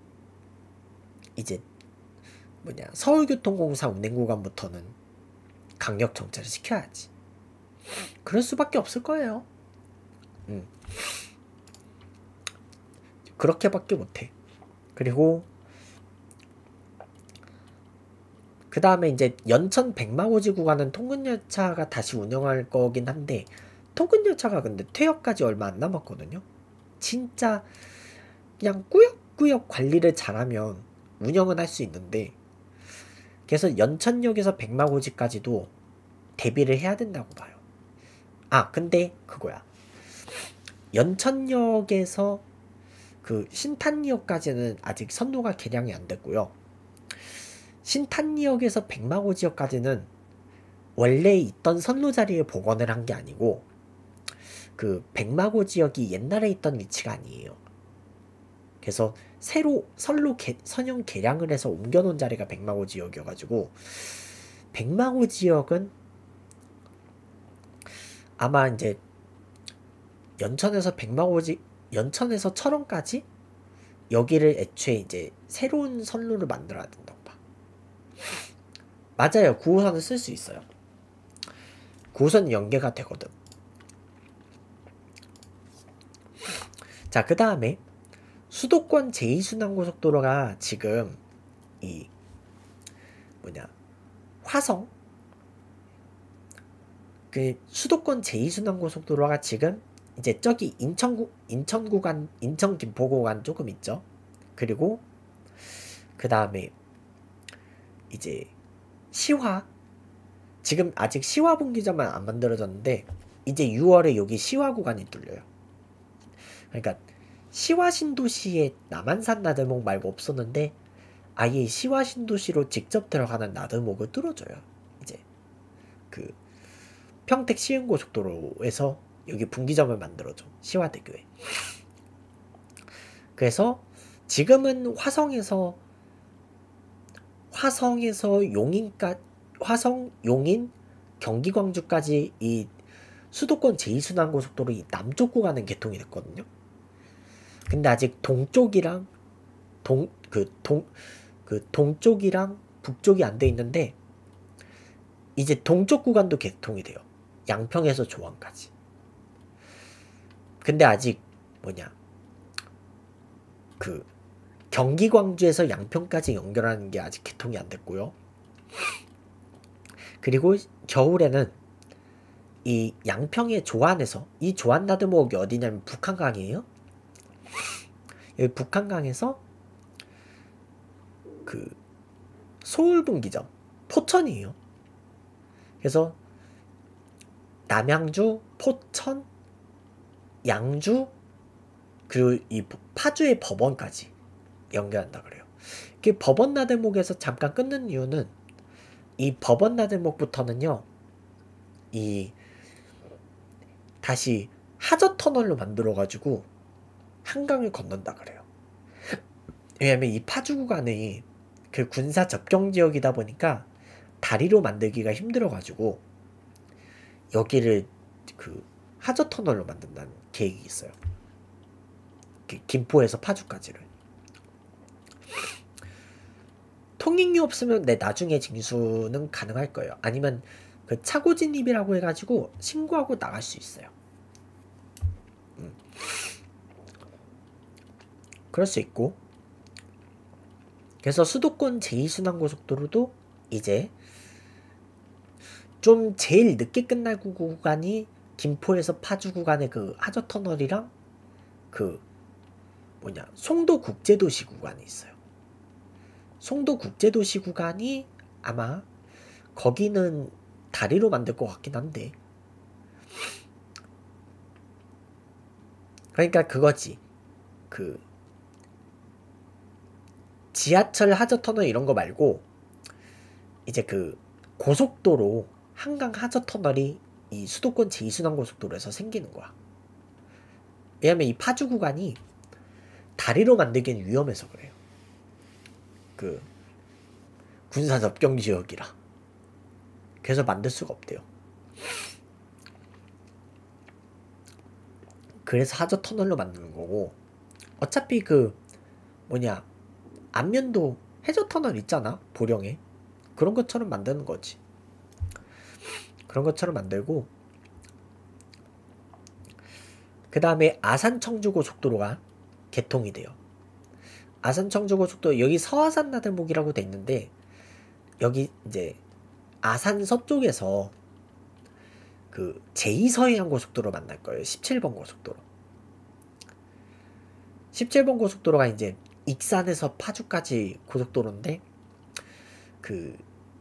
이제 뭐냐 서울교통공사 운행 구간부터는 강력 정차를 시켜야지. 그럴 수밖에 없을 거예요. 음. 그렇게밖에 못해. 그리고 그 다음에 이제 연천 백마고지 구간은 통근열차가 다시 운영할 거긴 한데 통근열차가 근데 퇴역까지 얼마 안 남았거든요. 진짜 그냥 꾸역꾸역 관리를 잘하면 운영은 할 수 있는데, 그래서 연천역에서 백마고지까지도 대비를 해야 된다고 봐요. 아 근데 그거야. 연천역에서 그 신탄리역까지는 아직 선로가 개량이 안 됐고요. 신탄리역에서 백마고지역까지는 원래 있던 선로 자리에 복원을 한 게 아니고 그 백마고지역이 옛날에 있던 위치가 아니에요. 그래서 새로 선로 개, 선형 개량을 해서 옮겨놓은 자리가 백마고지역이어가지고 백마고지역은 아마 이제 연천에서 백마고지 연천에서 철원까지 여기를 애초에 이제 새로운 선로를 만들어야 된다고 봐. 맞아요. 구 호선은 쓸 수 있어요. 구 호선 연계가 되거든. 자, 그 다음에 수도권 제이 순환고속도로가 지금 이 뭐냐 화성 그 수도권 제이 순환고속도로가 지금 이제 저기 인천구 인천 구간 인천 김포 구간 조금 있죠. 그리고 그 다음에 이제 시화 지금 아직 시화 분기점은 안 만들어졌는데 이제 유월에 여기 시화 구간이 뚫려요. 그러니까 시화 신도시에 남한산 나들목 말고 없었는데 아예 시화 신도시로 직접 들어가는 나들목을 뚫어줘요. 이제 그 평택 시흥고속도로에서 여기 분기점을 만들어줘. 시화대교에. 그래서 지금은 화성에서 화성에서 용인까 화성, 용인, 경기, 광주까지 이 수도권 제이 순환고속도로 이 남쪽 구간은 개통이 됐거든요. 근데 아직 동쪽이랑 동 그 동 그 동쪽이랑 북쪽이 안 돼 있는데 이제 동쪽 구간도 개통이 돼요. 양평에서 조항까지. 근데 아직 뭐냐 그 경기 광주에서 양평까지 연결하는 게 아직 개통이 안 됐고요. 그리고 겨울에는 이 양평의 조안에서 이 조안 나들목이 어디냐면 북한강이에요. 여기 북한강에서 그 소울분기점 포천이에요. 그래서 남양주, 포천, 양주 그리고 이 파주의 법원까지 연결한다 그래요. 그 법원 나들목에서 잠깐 끊는 이유는 이 법원 나들목부터는요. 이 다시 하저 터널로 만들어 가지고 한강을 건넌다 그래요. 왜냐면 이 파주 구간이 그 군사 접경 지역이다 보니까 다리로 만들기가 힘들어 가지고 여기를 그 하저 터널로 만든다는 계획이 있어요. 김포에서 파주까지를. 통행료 없으면 내 나중에 징수는 가능할 거예요. 아니면 그 차고 진입이라고 해가지고 신고하고 나갈 수 있어요. 음. 그럴 수 있고. 그래서 수도권 제이 순환고속도로도 이제 좀 제일 늦게 끝날 구간이 김포에서 파주 구간의 그 하저터널이랑 그 뭐냐 송도국제도시 구간이 있어요. 송도국제도시 구간이 아마 거기는 다리로 만들 것 같긴 한데 그러니까 그거지. 그 지하철 하저터널 이런 거 말고 이제 그 고속도로 한강 하저터널이 이 수도권 제이 순환고속도로에서 생기는 거야. 왜냐면 이 파주 구간이 다리로 만들기엔 위험해서 그래요. 그 군사 접경 지역이라. 그래서 만들 수가 없대요. 그래서 하저 터널로 만드는 거고 어차피 그 뭐냐 안면도 해저 터널 있잖아 보령에. 그런 것처럼 만드는 거지. 그런 것처럼 만들고 그 다음에 아산 청주 고속도로가 개통이 돼요. 아산 청주 고속도로 여기 서아산 나들목이라고 돼 있는데 여기 이제 아산 서쪽에서 그 제이 서해안 고속도로 만날 거예요. 십칠 번 고속도로. 십칠 번 고속도로가 이제 익산에서 파주까지 고속도로인데 그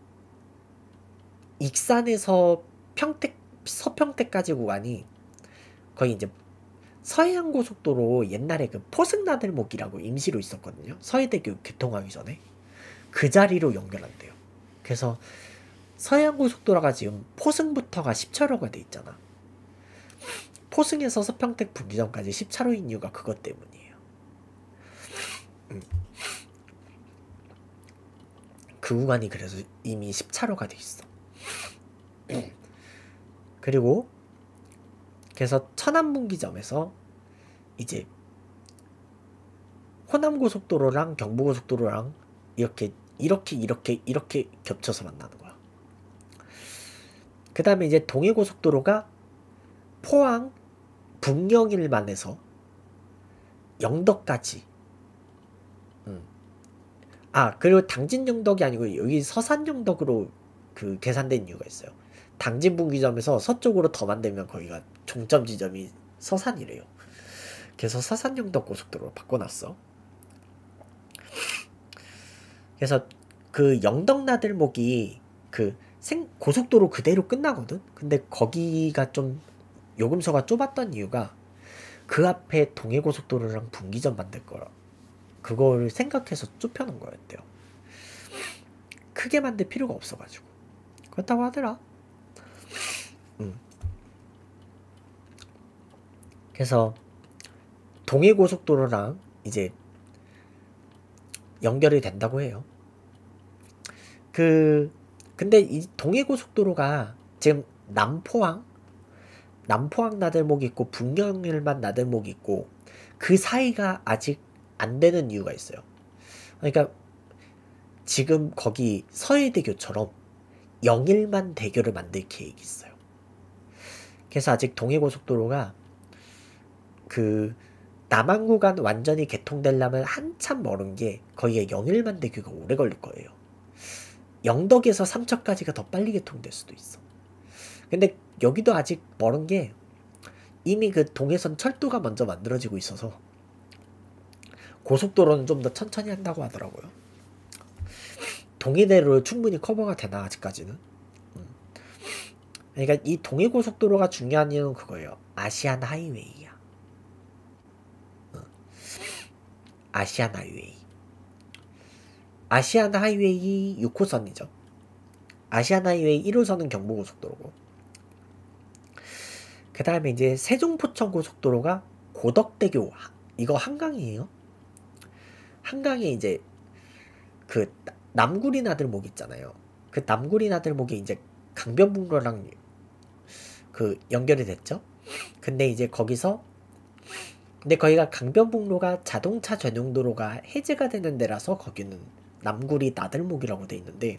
익산에서 평택 서평택까지 구간이 거의 이제 서해안 고속도로 옛날에 그 포승나들목이라고 임시로 있었거든요. 서해대교 개통하기 전에 그 자리로 연결한대요. 그래서 서해안 고속도로가 지금 포승부터가 십 차로가 돼 있잖아. 포승에서 서평택 분기점까지 십 차로인 이유가 그것 때문이에요. 음. 그 구간이 그래서 이미 십 차로가 돼 있어. 그리고 그래서 천안분기점에서 이제 호남고속도로랑 경부고속도로랑 이렇게 이렇게 이렇게 이렇게 겹쳐서 만나는 거야. 그 다음에 이제 동해고속도로가 포항 북영일만 해서 영덕까지. 음. 아 그리고 당진 영덕이 아니고 여기 서산 영덕으로 그 계산된 이유가 있어요. 당진 분기점에서 서쪽으로 더 만들면 거기가 종점 지점이 서산이래요. 그래서 서산 영덕 고속도로로 바꿔놨어. 그래서 그 영덕나들목이 그 생 고속도로 그대로 끝나거든. 근데 거기가 좀 요금소가 좁았던 이유가 그 앞에 동해고속도로랑 분기점 만들 거라 그걸 생각해서 좁혀놓은 거였대요. 크게 만들 필요가 없어가지고 그렇다고 하더라. 음. 그래서 동해고속도로랑 이제 연결이 된다고 해요. 그 근데 이 동해고속도로가 지금 남포항 남포항 나들목 있고 북영일만 나들목 있고 그 사이가 아직 안 되는 이유가 있어요. 그러니까 지금 거기 서해대교처럼 영일만 대교를 만들 계획이 있어요. 그래서 아직 동해고속도로가 그 남한 구간 완전히 개통되려면 한참 멀은 게 거기에 영일만 대교가 오래 걸릴 거예요. 영덕에서 삼척까지가 더 빨리 개통될 수도 있어. 근데 여기도 아직 멀은 게 이미 그 동해선 철도가 먼저 만들어지고 있어서 고속도로는 좀 더 천천히 한다고 하더라고요. 동해대로 충분히 커버가 되나 아직까지는. 음. 그러니까 이 동해고속도로가 중요한 이유는 그거예요. 아시안 하이웨이야. 어. 아시안 하이웨이. 아시안 하이웨이 육 호선이죠. 아시안 하이웨이 일 호선은 경부고속도로고, 그 다음에 이제 세종포천 고속도로가 고덕대교, 이거 한강이에요. 한강에 이제 그 남구리 나들목 있잖아요. 그 남구리 나들목이 이제 강변북로랑 그 연결이 됐죠. 근데 이제 거기서 근데 거기가 강변북로가 자동차 전용도로가 해제가 되는 데라서 거기는 남구리 나들목이라고 돼 있는데,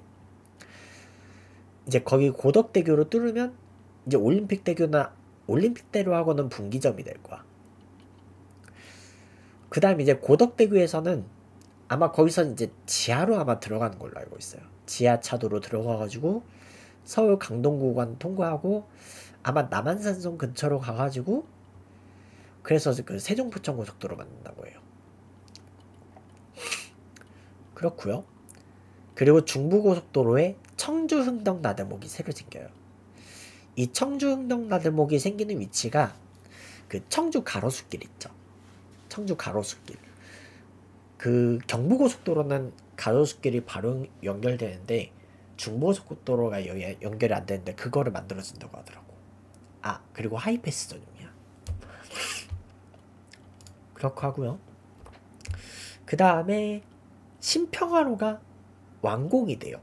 이제 거기 고덕대교로 뚫으면 이제 올림픽대교나 올림픽대로하고는 분기점이 될 거야. 그 다음에 이제 고덕대교에서는 아마 거기서 이제 지하로 아마 들어가는 걸로 알고 있어요. 지하차도로 들어가가지고 서울 강동구간 통과하고 아마 남한산성 근처로 가가지고 그래서 그 세종포천 고속도로 만든다고 해요. 그렇고요. 그리고 중부고속도로에 청주 흥덕 나들목이 새로 생겨요. 이 청주 흥덕 나들목이 생기는 위치가 그 청주 가로수길 있죠. 청주 가로수길. 그 경부고속도로는 가로수길이 바로 연결되는데 중부고속도로가 연결이 안 되는데 그거를 만들어진다고 하더라고. 아, 그리고 하이패스 전용이야. 그렇고 하고요. 그 다음에 신평화로가 완공이 돼요.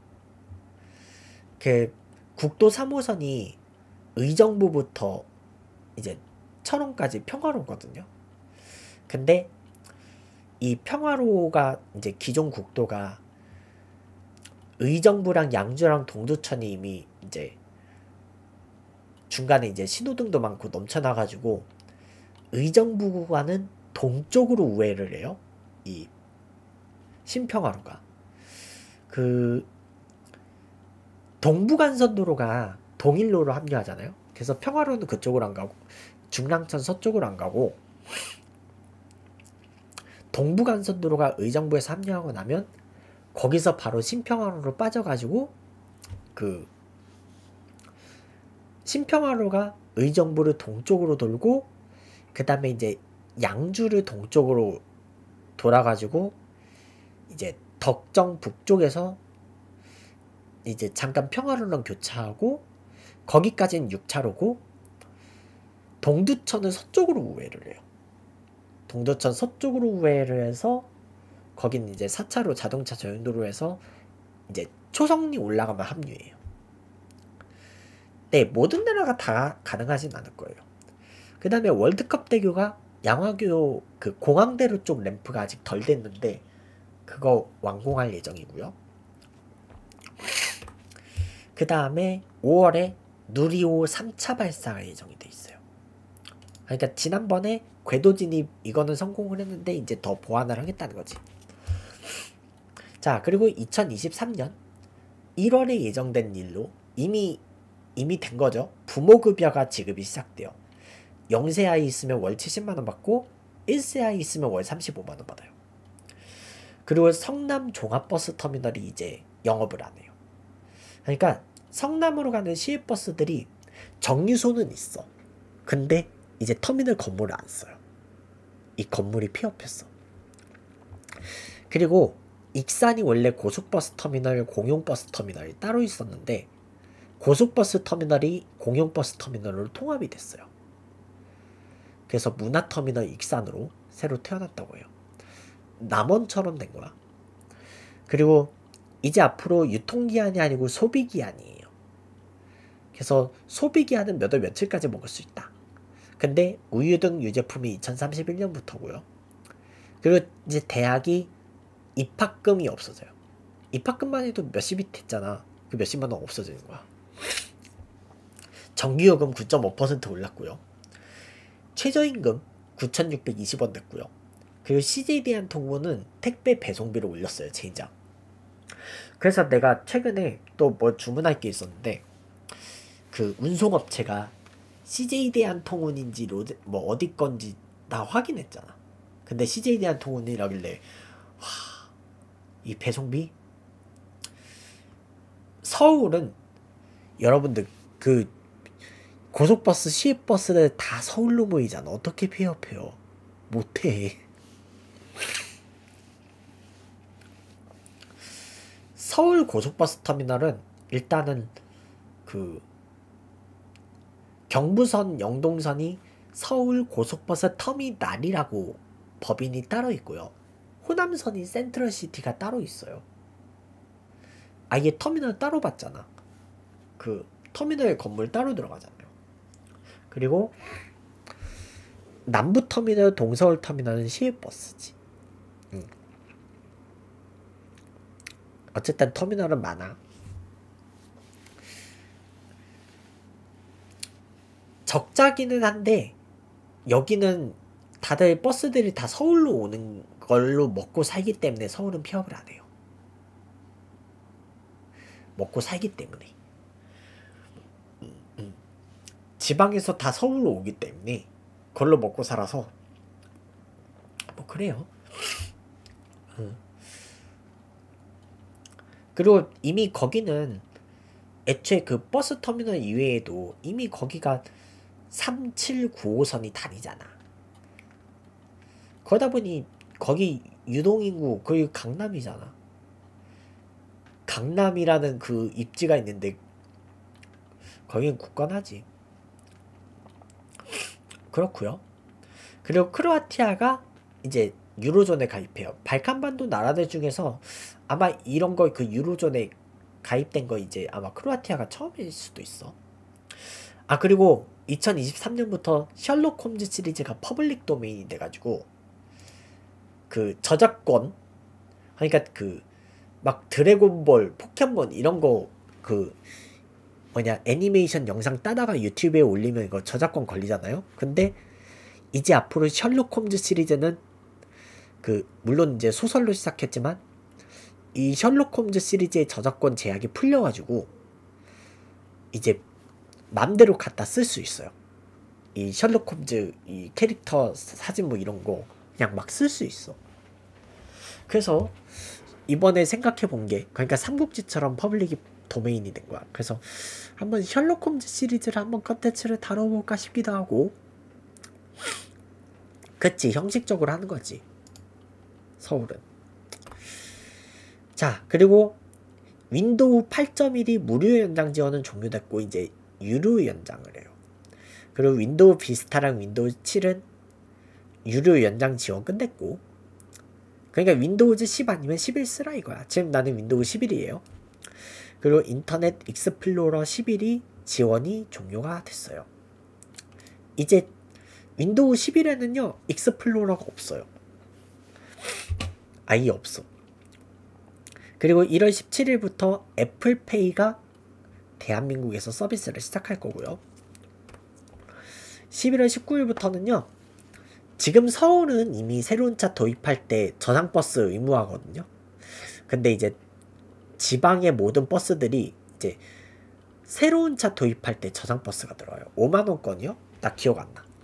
그 국도 삼 호선이 의정부부터 이제 철원까지 평화로거든요. 근데 이 평화로가 이제 기존 국도가 의정부랑 양주랑 동두천이 이미 이제 중간에 이제 신호등도 많고 넘쳐나가지고 의정부 구간은 동쪽으로 우회를 해요. 이 신평화로가. 그 동부간선도로가 동일로로 합류하잖아요. 그래서 평화로는 그쪽으로 안 가고 중랑천 서쪽으로 안 가고 동부간선도로가 의정부에서 합류하고 나면 거기서 바로 신평화로로 빠져가지고 그 신평화로가 의정부를 동쪽으로 돌고 그 다음에 이제 양주를 동쪽으로 돌아가지고 이제 덕정 북쪽에서 이제 잠깐 평화로랑 교차하고 거기까지는 육 차로고 동두천은 서쪽으로 우회를 해요. 동두천 서쪽으로 우회를 해서 거긴 이제 사 차로 자동차 전용도로에서 이제 초성리 올라가면 합류해요. 네, 모든 나라가 다 가능하진 않을 거예요. 그 다음에 월드컵 대교가 양화교 그 공항대로 쪽 램프가 아직 덜 됐는데 그거 완공할 예정이고요. 그 다음에 오월에 누리호 삼 차 발사가 예정이 돼 있어요. 그러니까 지난번에 궤도 진입 이거는 성공을 했는데 이제 더 보완을 하겠다는 거지. 자, 그리고 이천이십삼 년 일월에 예정된 일로 이미 이미 된 거죠. 부모급여가 지급이 시작돼요. 영 세 아이 있으면 월 칠십만 원 받고 일 세 아이 있으면 월 삼십오만 원 받아요. 그리고 성남 종합버스 터미널이 이제 영업을 안 해요. 그러니까 성남으로 가는 시외버스들이 정류소는 있어. 근데 이제 터미널 건물을 안 써요. 이 건물이 폐업했어. 그리고 익산이 원래 고속버스 터미널, 공용버스 터미널이 따로 있었는데 고속버스 터미널이 공용버스 터미널로 통합이 됐어요. 그래서 문화터미널 익산으로 새로 태어났다고 해요. 남원처럼 된 거야. 그리고 이제 앞으로 유통기한이 아니고 소비기한이에요. 그래서 소비기한은 몇 월 며칠까지 먹을 수 있다. 근데 우유 등 유제품이 이천삼십일 년부터고요. 그리고 이제 대학이 입학금이 없어져요. 입학금만 해도 몇십이 됐잖아. 그 몇십만 원 없어지는 거야. 정기요금 구 점 오 퍼센트 올랐고요. 최저임금 구천육백이십 원 됐고요. 그리고 씨제이에 대한 통보는 택배 배송비를 올렸어요. 제인장. 그래서 내가 최근에 또 뭐 주문할 게 있었는데 그 운송업체가 씨제이에 대한 통운인지 로드 뭐 어디 건지 다 확인했잖아. 근데 씨제이에 대한 통운이라길래 와, 이 배송비? 서울은 여러분들 그 고속버스, 시외버스를 다 서울로 모이잖아. 어떻게 폐업해요? 못해. 서울 고속버스 터미널은 일단은 그 경부선, 영동선이 서울 고속버스 터미널이라고 법인이 따로 있고요. 호남선이 센트럴시티가 따로 있어요. 아예 터미널 따로 받잖아. 그 터미널 건물 따로 들어가잖아요. 그리고 남부터미널, 동서울터미널은 시외버스지. 응. 어쨌든 터미널은 많아. 적자기는 한데 여기는 다들 버스들이 다 서울로 오는 걸로 먹고 살기 때문에 서울은 폐업을 안 해요. 먹고 살기 때문에. 음, 음. 지방에서 다 서울로 오기 때문에 그걸로 먹고 살아서 뭐 그래요. 음. 그리고 이미 거기는 애초에 그 버스 터미널 이외에도 이미 거기가 삼칠구오 선이 다니잖아. 그러다 보니 거기 유동인구 거기 강남이잖아. 강남이라는 그 입지가 있는데 거기는 굳건하지. 그렇고요. 그리고 크로아티아가 이제 유로존에 가입해요. 발칸반도 나라들 중에서 아마 이런 거 그 유로존에 가입된 거 이제 아마 크로아티아가 처음일 수도 있어. 아 그리고 이천이십삼 년부터 셜록 홈즈 시리즈가 퍼블릭 도메인이 돼가지고 그 저작권 그러니까 그 막 드래곤볼, 포켓몬 이런 거 그 뭐냐 애니메이션 영상 따다가 유튜브에 올리면 이거 저작권 걸리잖아요. 근데 이제 앞으로 셜록 홈즈 시리즈는 그 물론 이제 소설로 시작했지만 이 셜록 홈즈 시리즈의 저작권 제약이 풀려가지고 이제 맘대로 갖다 쓸 수 있어요. 이 셜록 홈즈 이 캐릭터 사진 뭐 이런 거 그냥 막 쓸 수 있어. 그래서 이번에 생각해 본 게 그러니까 삼국지처럼 퍼블릭이 도메인이 된 거야. 그래서 한번 셜록 홈즈 시리즈를 한번 컨텐츠를 다뤄볼까 싶기도 하고. 그치 형식적으로 하는 거지 서울은. 자 그리고 윈도우 팔 점 일이 무료 연장 지원은 종료됐고 이제 유료 연장을 해요. 그리고 윈도우 비스타랑 윈도우 칠은 유료 연장 지원 끝냈고 그러니까 윈도우즈 십 아니면 십일 쓰라 이거야. 지금 나는 윈도우 십일이에요. 그리고 인터넷 익스플로러 십일이 지원이 종료가 됐어요. 이제 윈도우 십일에는요 익스플로러가 없어요. 아예 없어. 그리고 일월 십칠일부터 애플페이가 대한민국에서 서비스를 시작할 거고요. 십일월 십구일부터는요 지금 서울은 이미 새로운 차 도입할 때 저상버스 의무화거든요. 근데 이제 지방의 모든 버스들이 이제 새로운 차 도입할 때 저상버스가 들어요. 오만 원권이요? 나 기억 안 나.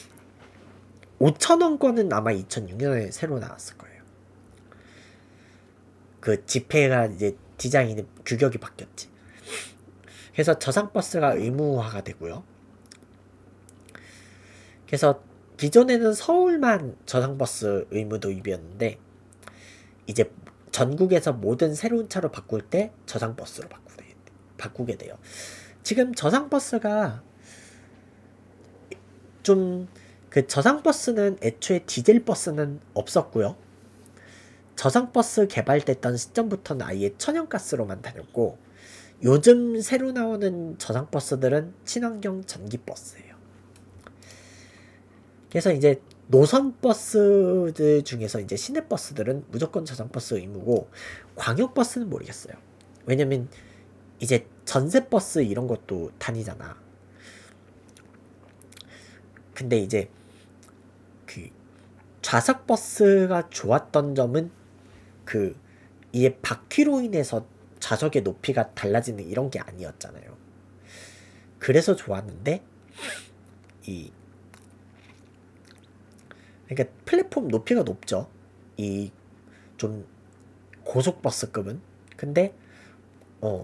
오천 원권은 아마 이천육 년에 새로 나왔을 거예요. 그 지폐가 이제 디자인이 규격이 바뀌었지. 그래서 저상버스가 의무화가 되고요. 그래서 기존에는 서울만 저상버스 의무 도입이었는데 이제 전국에서 모든 새로운 차로 바꿀 때 저상버스로 바꾸게, 바꾸게 돼요. 지금 저상버스가 좀 그 저상버스는 애초에 디젤버스는 없었고요. 저상버스 개발됐던 시점부터는 아예 천연가스로만 다녔고 요즘 새로 나오는 저상버스들은 친환경 전기버스예요. 그래서 이제 노선버스들 중에서 이제 시내버스들은 무조건 저상버스 의무고 광역버스는 모르겠어요. 왜냐면 이제 전세버스 이런 것도 다니잖아. 근데 이제 그 좌석버스가 좋았던 점은 그 이게 바퀴로 인해서 좌석의 높이가 달라지는 이런 게 아니었잖아요. 그래서 좋았는데 이 그러니까 플랫폼 높이가 높죠. 이 좀 고속버스급은. 근데 어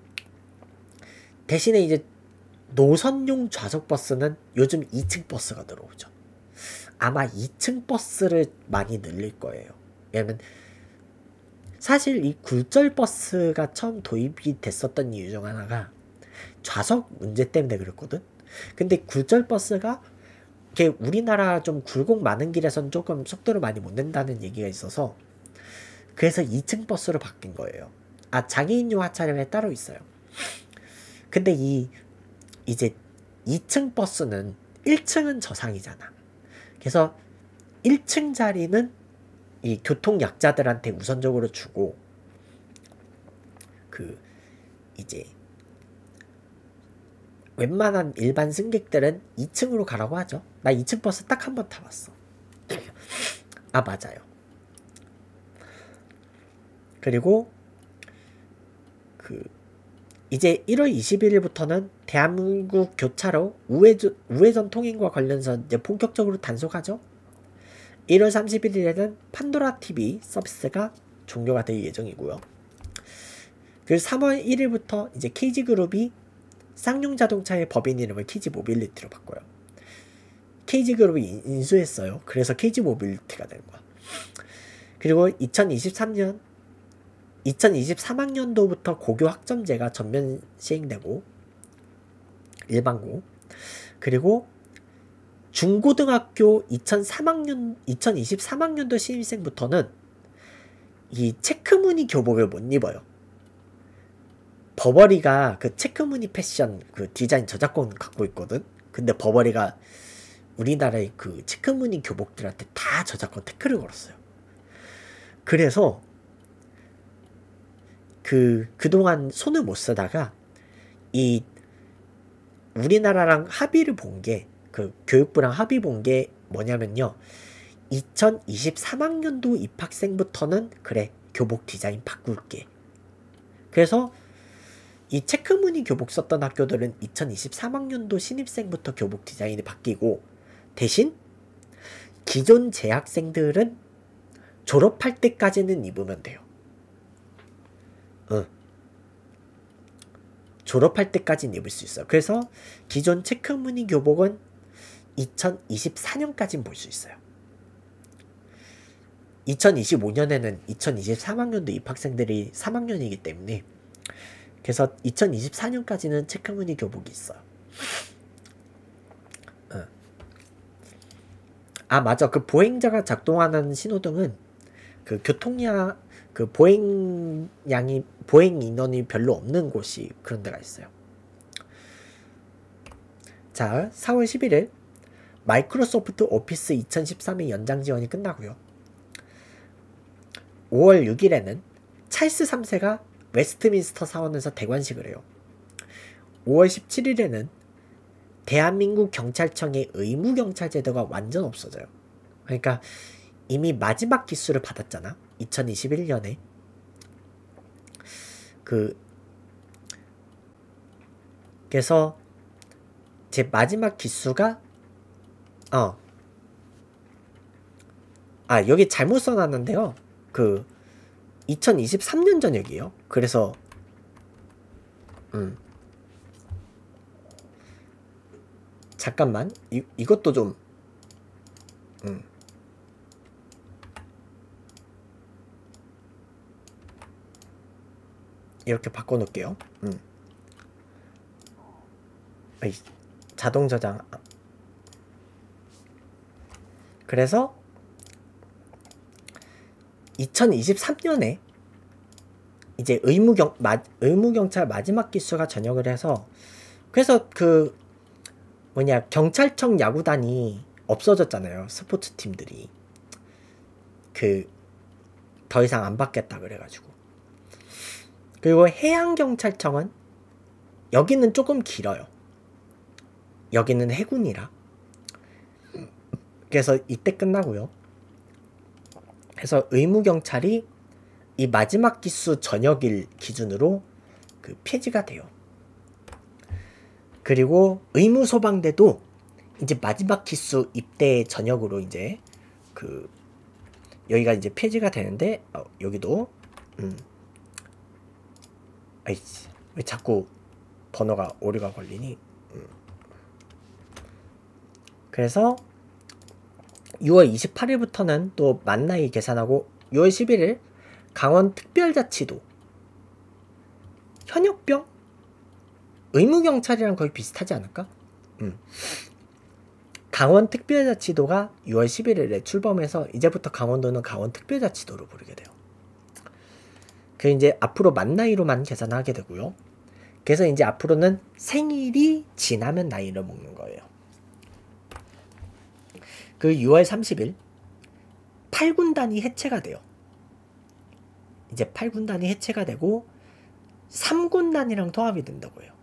대신에 이제 노선용 좌석버스는 요즘 이 층 버스가 들어오죠. 아마 이 층 버스를 많이 늘릴 거예요. 왜냐면 사실 이 굴절버스가 처음 도입이 됐었던 이유 중 하나가 좌석 문제 때문에 그랬거든. 근데 굴절버스가 이게 우리나라 좀 굴곡 많은 길에선 조금 속도를 많이 못 낸다는 얘기가 있어서 그래서 이 층 버스로 바뀐 거예요. 아, 장애인용 하차량에 따로 있어요. 근데 이 이제 이 층 버스는 일 층은 저상이잖아. 그래서 일 층 자리는 이 교통약자들한테 우선적으로 주고 그 이제 웬만한 일반 승객들은 이 층으로 가라고 하죠. 나 이 층 버스 딱 한 번 타봤어. 아, 맞아요. 그리고 그 이제 일월 이십일일부터는 대한민국 교차로 우회전, 우회전 통행과 관련해서 이제 본격적으로 단속하죠. 일월 삼십일일에는 판도라티비 서비스가 종료가 될 예정이고요. 그리고 삼월 일일부터 이제 케이지그룹이 쌍용자동차의 법인 이름을 케이지모빌리티로 바꿔요. 케이지그룹이 인수했어요. 그래서 케이지모빌리티가 된 거야. 그리고 이천이십삼년 이천이십삼학년도부터 고교 학점제가 전면 시행되고 일반고. 그리고 중고등학교 이천삼학년 이천이십삼학년도 신입생부터는 이 체크무늬 교복을 못 입어요. 버버리가 그 체크무늬 패션 그 디자인 저작권 갖고 있거든. 근데 버버리가 우리나라의 그 체크무늬 교복들한테 다 저작권 태클을 걸었어요. 그래서 그 그동안 손을 못 쓰다가 이 우리나라랑 합의를 본 게 그 교육부랑 합의 본 게 뭐냐면요. 이천이십삼학년도 입학생부터는 그래 교복 디자인 바꿀게. 그래서 이 체크무늬 교복 썼던 학교들은 이천이십삼학년도 신입생부터 교복 디자인이 바뀌고 대신 기존 재학생들은 졸업할 때까지는 입으면 돼요. 응. 졸업할 때까지는 입을 수 있어요. 그래서 기존 체크무늬 교복은 이천이십사년까지는 볼 수 있어요. 이천이십오년에는 이천이십삼학년도 입학생들이 삼학년이기 때문에 그래서 이천이십사년까지는 체크무늬 교복이 있어요. 응. 아, 맞아. 그 보행자가 작동하는 신호등은 그 교통량 그 보행량이 보행 인원이 별로 없는 곳이 그런 데가 있어요. 자, 사월 십일일 마이크로소프트 오피스 이천십삼의 연장 지원이 끝나고요. 오월 육일에는 찰스 삼 세가 웨스트민스터 사원에서 대관식을 해요. 오월 십칠일에는 대한민국 경찰청의 의무경찰 제도가 완전 없어져요. 그러니까 이미 마지막 기수를 받았잖아. 이천이십일년에 그 그래서 제 마지막 기수가 어 아 여기 잘못 써놨는데요. 그 이천이십삼년 전역이에요. 그래서 음 잠깐만 이, 이것도 좀 음. 이렇게 바꿔놓을게요. 음. 아이, 자동 저장. 그래서 이천이십삼 년에 이제 의무경 마, 의무경찰 마지막 기수가 전역을 해서, 그래서 그 뭐냐 경찰청 야구단이 없어졌잖아요. 스포츠 팀들이 그 더 이상 안 받겠다 그래가지고. 그리고 해양경찰청은 여기는 조금 길어요. 여기는 해군이라. 그래서 이때 끝나고요. 그래서 의무경찰이 이 마지막 기수 전역일 기준으로 그 폐지가 돼요. 그리고 의무소방대도 이제 마지막 기수 입대 전역으로 이제 그 여기가 이제 폐지가 되는데, 어, 여기도 음. 아이씨, 왜 자꾸 번호가 오류가 걸리니? 음. 그래서 유월 이십팔일부터는 또 만 나이 계산하고, 유월 십일일 강원 특별자치도 현역병? 의무경찰이랑 거의 비슷하지 않을까? 음. 강원 특별자치도가 유월 십일일에 출범해서 이제부터 강원도는 강원 특별자치도로 부르게 돼요. 그 이제 앞으로 만 나이로만 계산하게 되고요. 그래서 이제 앞으로는 생일이 지나면 나이를 먹는 거예요. 그 유월 삼십일 팔 군단이 해체가 돼요. 이제 팔 군단이 해체가 되고 삼 군단이랑 통합이 된다고 해요.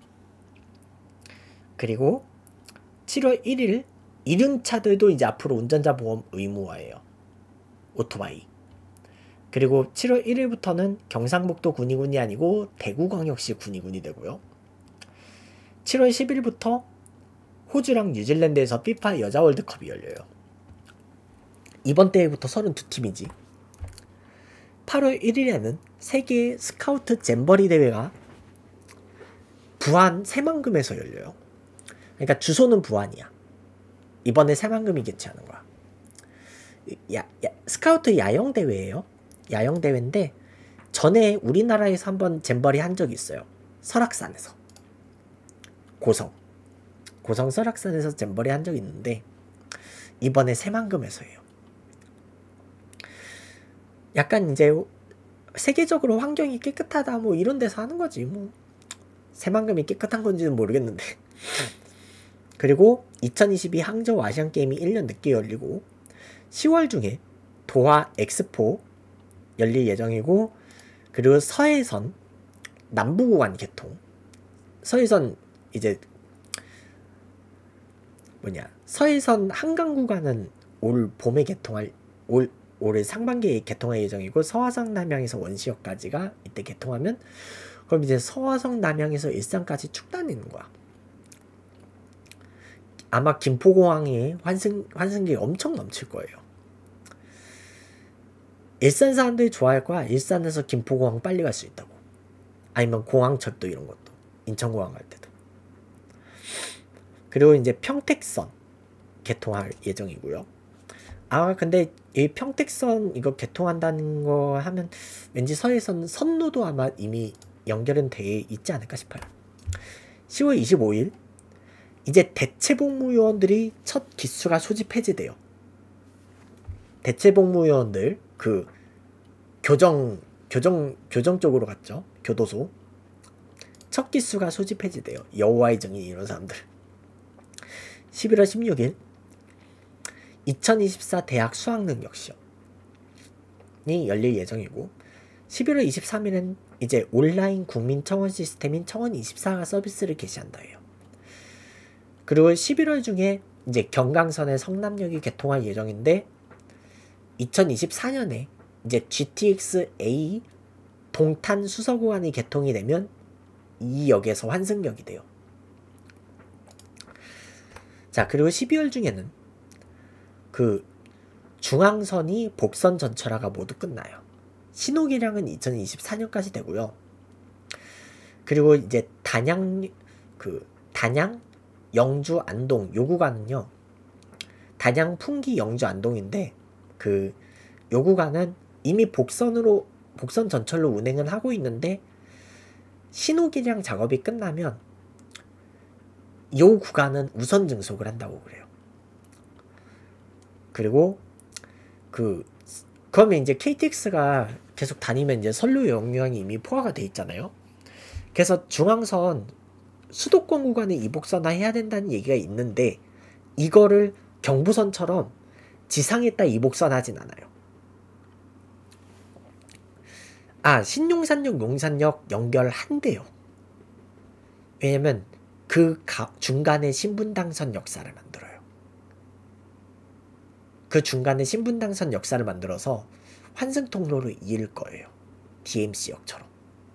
그리고 칠월 일일 이륜차들도 이제 앞으로 운전자 보험 의무화예요. 오토바이. 그리고 칠월 일일부터는 경상북도 군의군이 아니고 대구광역시 군의군이 되고요. 칠월 십일부터 호주랑 뉴질랜드에서 피파 여자 월드컵이 열려요. 이번 대회부터 서른두 팀이지. 팔월 일일에는 세계 스카우트 잼버리 대회가 부안 새만금에서 열려요. 그러니까 주소는 부안이야. 이번에 새만금이 개최하는 거야. 야, 야, 스카우트 야영 대회예요. 야영 대회인데 전에 우리나라에서 한번 잼버리 한 적이 있어요. 설악산에서. 고성. 고성 설악산에서 잼버리 한 적이 있는데 이번에 새만금에서 해요. 약간 이제 세계적으로 환경이 깨끗하다 뭐 이런 데서 하는 거지. 뭐 새만금이 깨끗한 건지는 모르겠는데. 그리고 이천이십이 항저우 아시안게임이 일 년 늦게 열리고 시월 중에 도하 엑스포 열릴 예정이고, 그리고 서해선 남부구간 개통. 서해선 이제 뭐냐 서해선 한강구간은 올 봄에 개통할 올 올해 상반기에 개통할 예정이고, 서화성 남양에서 원시역까지가 이때 개통하면 그럼 이제 서화성 남양에서 일산까지 쭉 다니는 거야. 아마 김포공항에 환승, 환승객이 엄청 넘칠 거예요. 일산 사람들이 좋아할 거야. 일산에서 김포공항 빨리 갈 수 있다고. 아니면 공항철도 이런 것도. 인천공항 갈 때도. 그리고 이제 평택선 개통할 예정이고요. 아 근데 이 평택선 이거 개통한다는 거 하면 왠지 서해선 선로도 아마 이미 연결은 돼 있지 않을까 싶어요. 시월 이십오일 이제 대체복무요원들이 첫 기수가 소집 해제돼요. 대체복무요원들 그 교정 교정 교정 쪽으로 갔죠. 교도소. 첫 기수가 소집 해제돼요. 여호와의 증인 이런 사람들. 십일월 십육일 이천이십사 대학 수학능력시험이 열릴 예정이고, 십일월 이십삼일은 이제 온라인 국민청원 시스템인 청원 이십사가 서비스를 개시한다 해요. 그리고 십일월 중에 이제 경강선의 성남역이 개통할 예정인데, 이천이십사년에 이제 지티엑스 A 동탄 수서구간이 개통이 되면 이 역에서 환승역이 돼요. 자, 그리고 십이월 중에는 그 중앙선이 복선 전철화가 모두 끝나요. 신호기량은 이천이십사년까지 되고요. 그리고 이제 단양 그 단양 영주 안동 요 구간은요. 단양 풍기 영주 안동인데 그 요 구간은 이미 복선으로 복선 전철로 운행은 하고 있는데 신호기량 작업이 끝나면 요 구간은 우선 증속을 한다고 그래요. 그리고 그 그러면 이제 케이티엑스가 계속 다니면 이제 선로 용량이 이미 포화가 돼 있잖아요. 그래서 중앙선 수도권 구간에 이복선화 해야 된다는 얘기가 있는데 이거를 경부선처럼 지상에다 이복선하진 않아요. 아, 신용산역, 용산역 연결한대요. 왜냐면 그 가, 중간에 신분당선 역사를 만들어요. 그 중간에 신분당선 역사를 만들어서 환승통로로 이을 거예요. 디엠씨역처럼.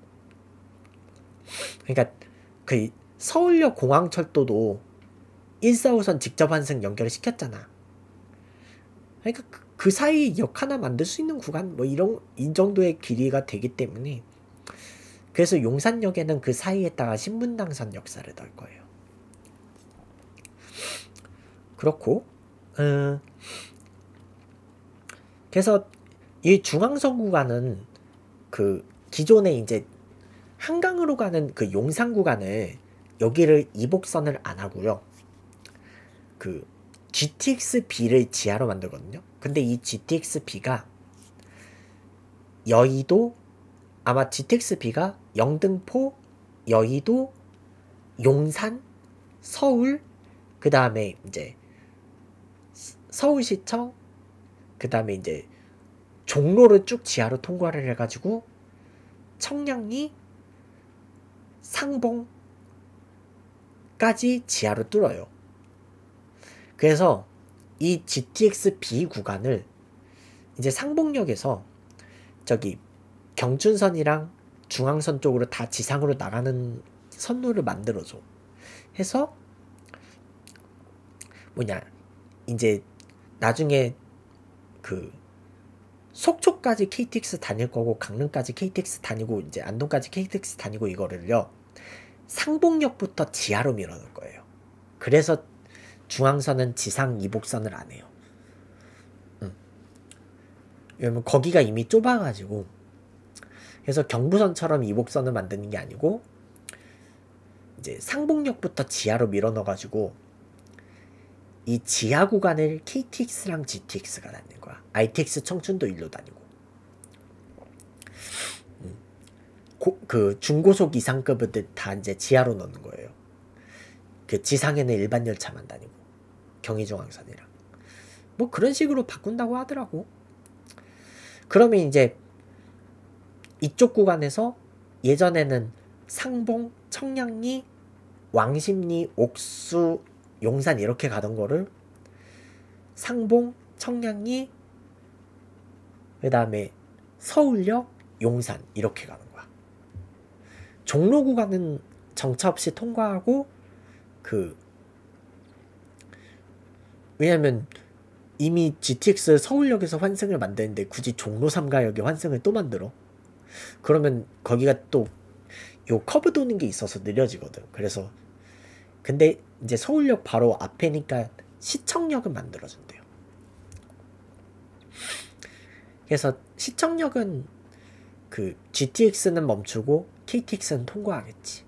그러니까 그 서울역 공항철도도 일, 사 호선 직접 환승 연결을 시켰잖아. 그러니까 그, 그 사이 역 하나 만들 수 있는 구간 뭐 이런 이 정도의 길이가 되기 때문에 그래서 용산역에는 그 사이에다가 신분당선 역사를 넣을 거예요. 그렇고 음, 그래서 이 중앙선 구간은 그 기존에 이제 한강으로 가는 그 용산 구간을 여기를 이복선을 안 하고요. 그 지티엑스비를 지하로 만들거든요. 근데 이 지티엑스비가 여의도 아마 지티엑스비가 영등포, 여의도, 용산, 서울, 그 다음에 이제 서울시청, 그 다음에 이제 종로를 쭉 지하로 통과를 해가지고 청량리, 상봉까지 지하로 뚫어요. 그래서 이 지티엑스비 구간을 이제 상봉역에서 저기 경춘선이랑 중앙선 쪽으로 다 지상으로 나가는 선로를 만들어줘. 해서 뭐냐 이제 나중에 그 속초까지 케이티엑스 다닐 거고 강릉까지 케이티엑스 다니고 이제 안동까지 케이티엑스 다니고 이거를요 상봉역부터 지하로 밀어넣을 거예요. 그래서 중앙선은 지상 이복선을 안 해요. 음. 왜냐면 거기가 이미 좁아가지고 그래서 경부선처럼 이복선을 만드는 게 아니고 이제 상봉역부터 지하로 밀어넣어가지고 이 지하 구간을 케이티엑스랑 지티엑스가 다니는 거야. 아이티엑스 청춘도 일로 다니고 음. 고, 그 중고속 이상급을 다 이제 지하로 넣는 거예요. 그 지상에는 일반 열차만 다니고 경의중앙선이랑 뭐 그런 식으로 바꾼다고 하더라고. 그러면 이제 이쪽 구간에서 예전에는 상봉, 청량리, 왕십리, 옥수, 용산 이렇게 가던 거를 상봉, 청량리, 그 다음에 서울역, 용산 이렇게 가는 거야. 종로 구간은 정차 없이 통과하고 그 왜냐면 이미 지티엑스 서울역에서 환승을 만드는데 굳이 종로 삼가역에 환승을 또 만들어. 그러면 거기가 또 요 커브 도는 게 있어서 느려지거든. 그래서 근데 이제 서울역 바로 앞에니까 시청역은 만들어준대요. 그래서 시청역은 그 지티엑스는 멈추고 케이티엑스는 통과하겠지.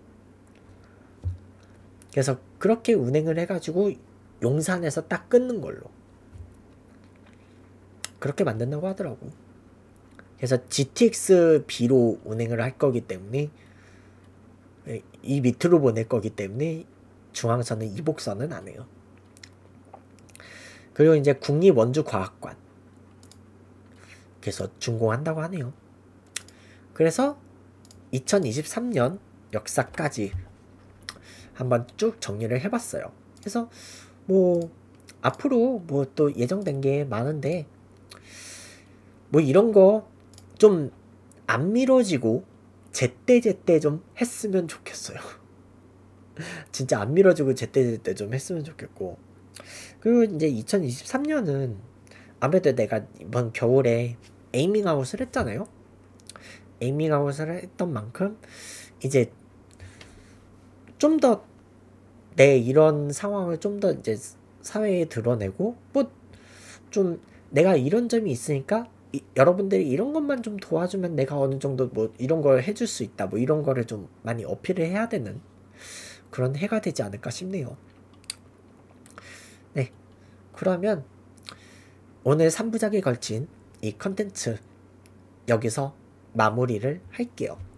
그래서 그렇게 운행을 해가지고 용산에서 딱 끊는 걸로 그렇게 만든다고 하더라고. 그래서 지티엑스비로 운행을 할 거기 때문에 이 밑으로 보낼 거기 때문에 중앙선은 이복선은 안 해요. 그리고 이제 국립원주과학관 그래서 준공한다고 하네요. 그래서 이천이십삼 년 역사까지 한번 쭉 정리를 해봤어요. 그래서 뭐 앞으로 뭐 또 예정된 게 많은데 뭐 이런 거 좀 안 미뤄지고 제때제때 좀 했으면 좋겠어요. 진짜 안 미뤄지고 제때제때 좀 했으면 좋겠고 그리고 이제 이천이십삼 년은 아무래도 내가 이번 겨울에 에이밍아웃을 했잖아요. 에이밍아웃을 했던 만큼 이제 좀 더 내 이런 상황을 좀 더 이제 사회에 드러내고 뭐 좀 내가 이런 점이 있으니까 이, 여러분들이 이런 것만 좀 도와주면 내가 어느 정도 뭐 이런 걸 해줄 수 있다 뭐 이런 거를 좀 많이 어필을 해야 되는 그런 해가 되지 않을까 싶네요. 네, 그러면 오늘 삼 부작에 걸친 이 컨텐츠 여기서 마무리를 할게요.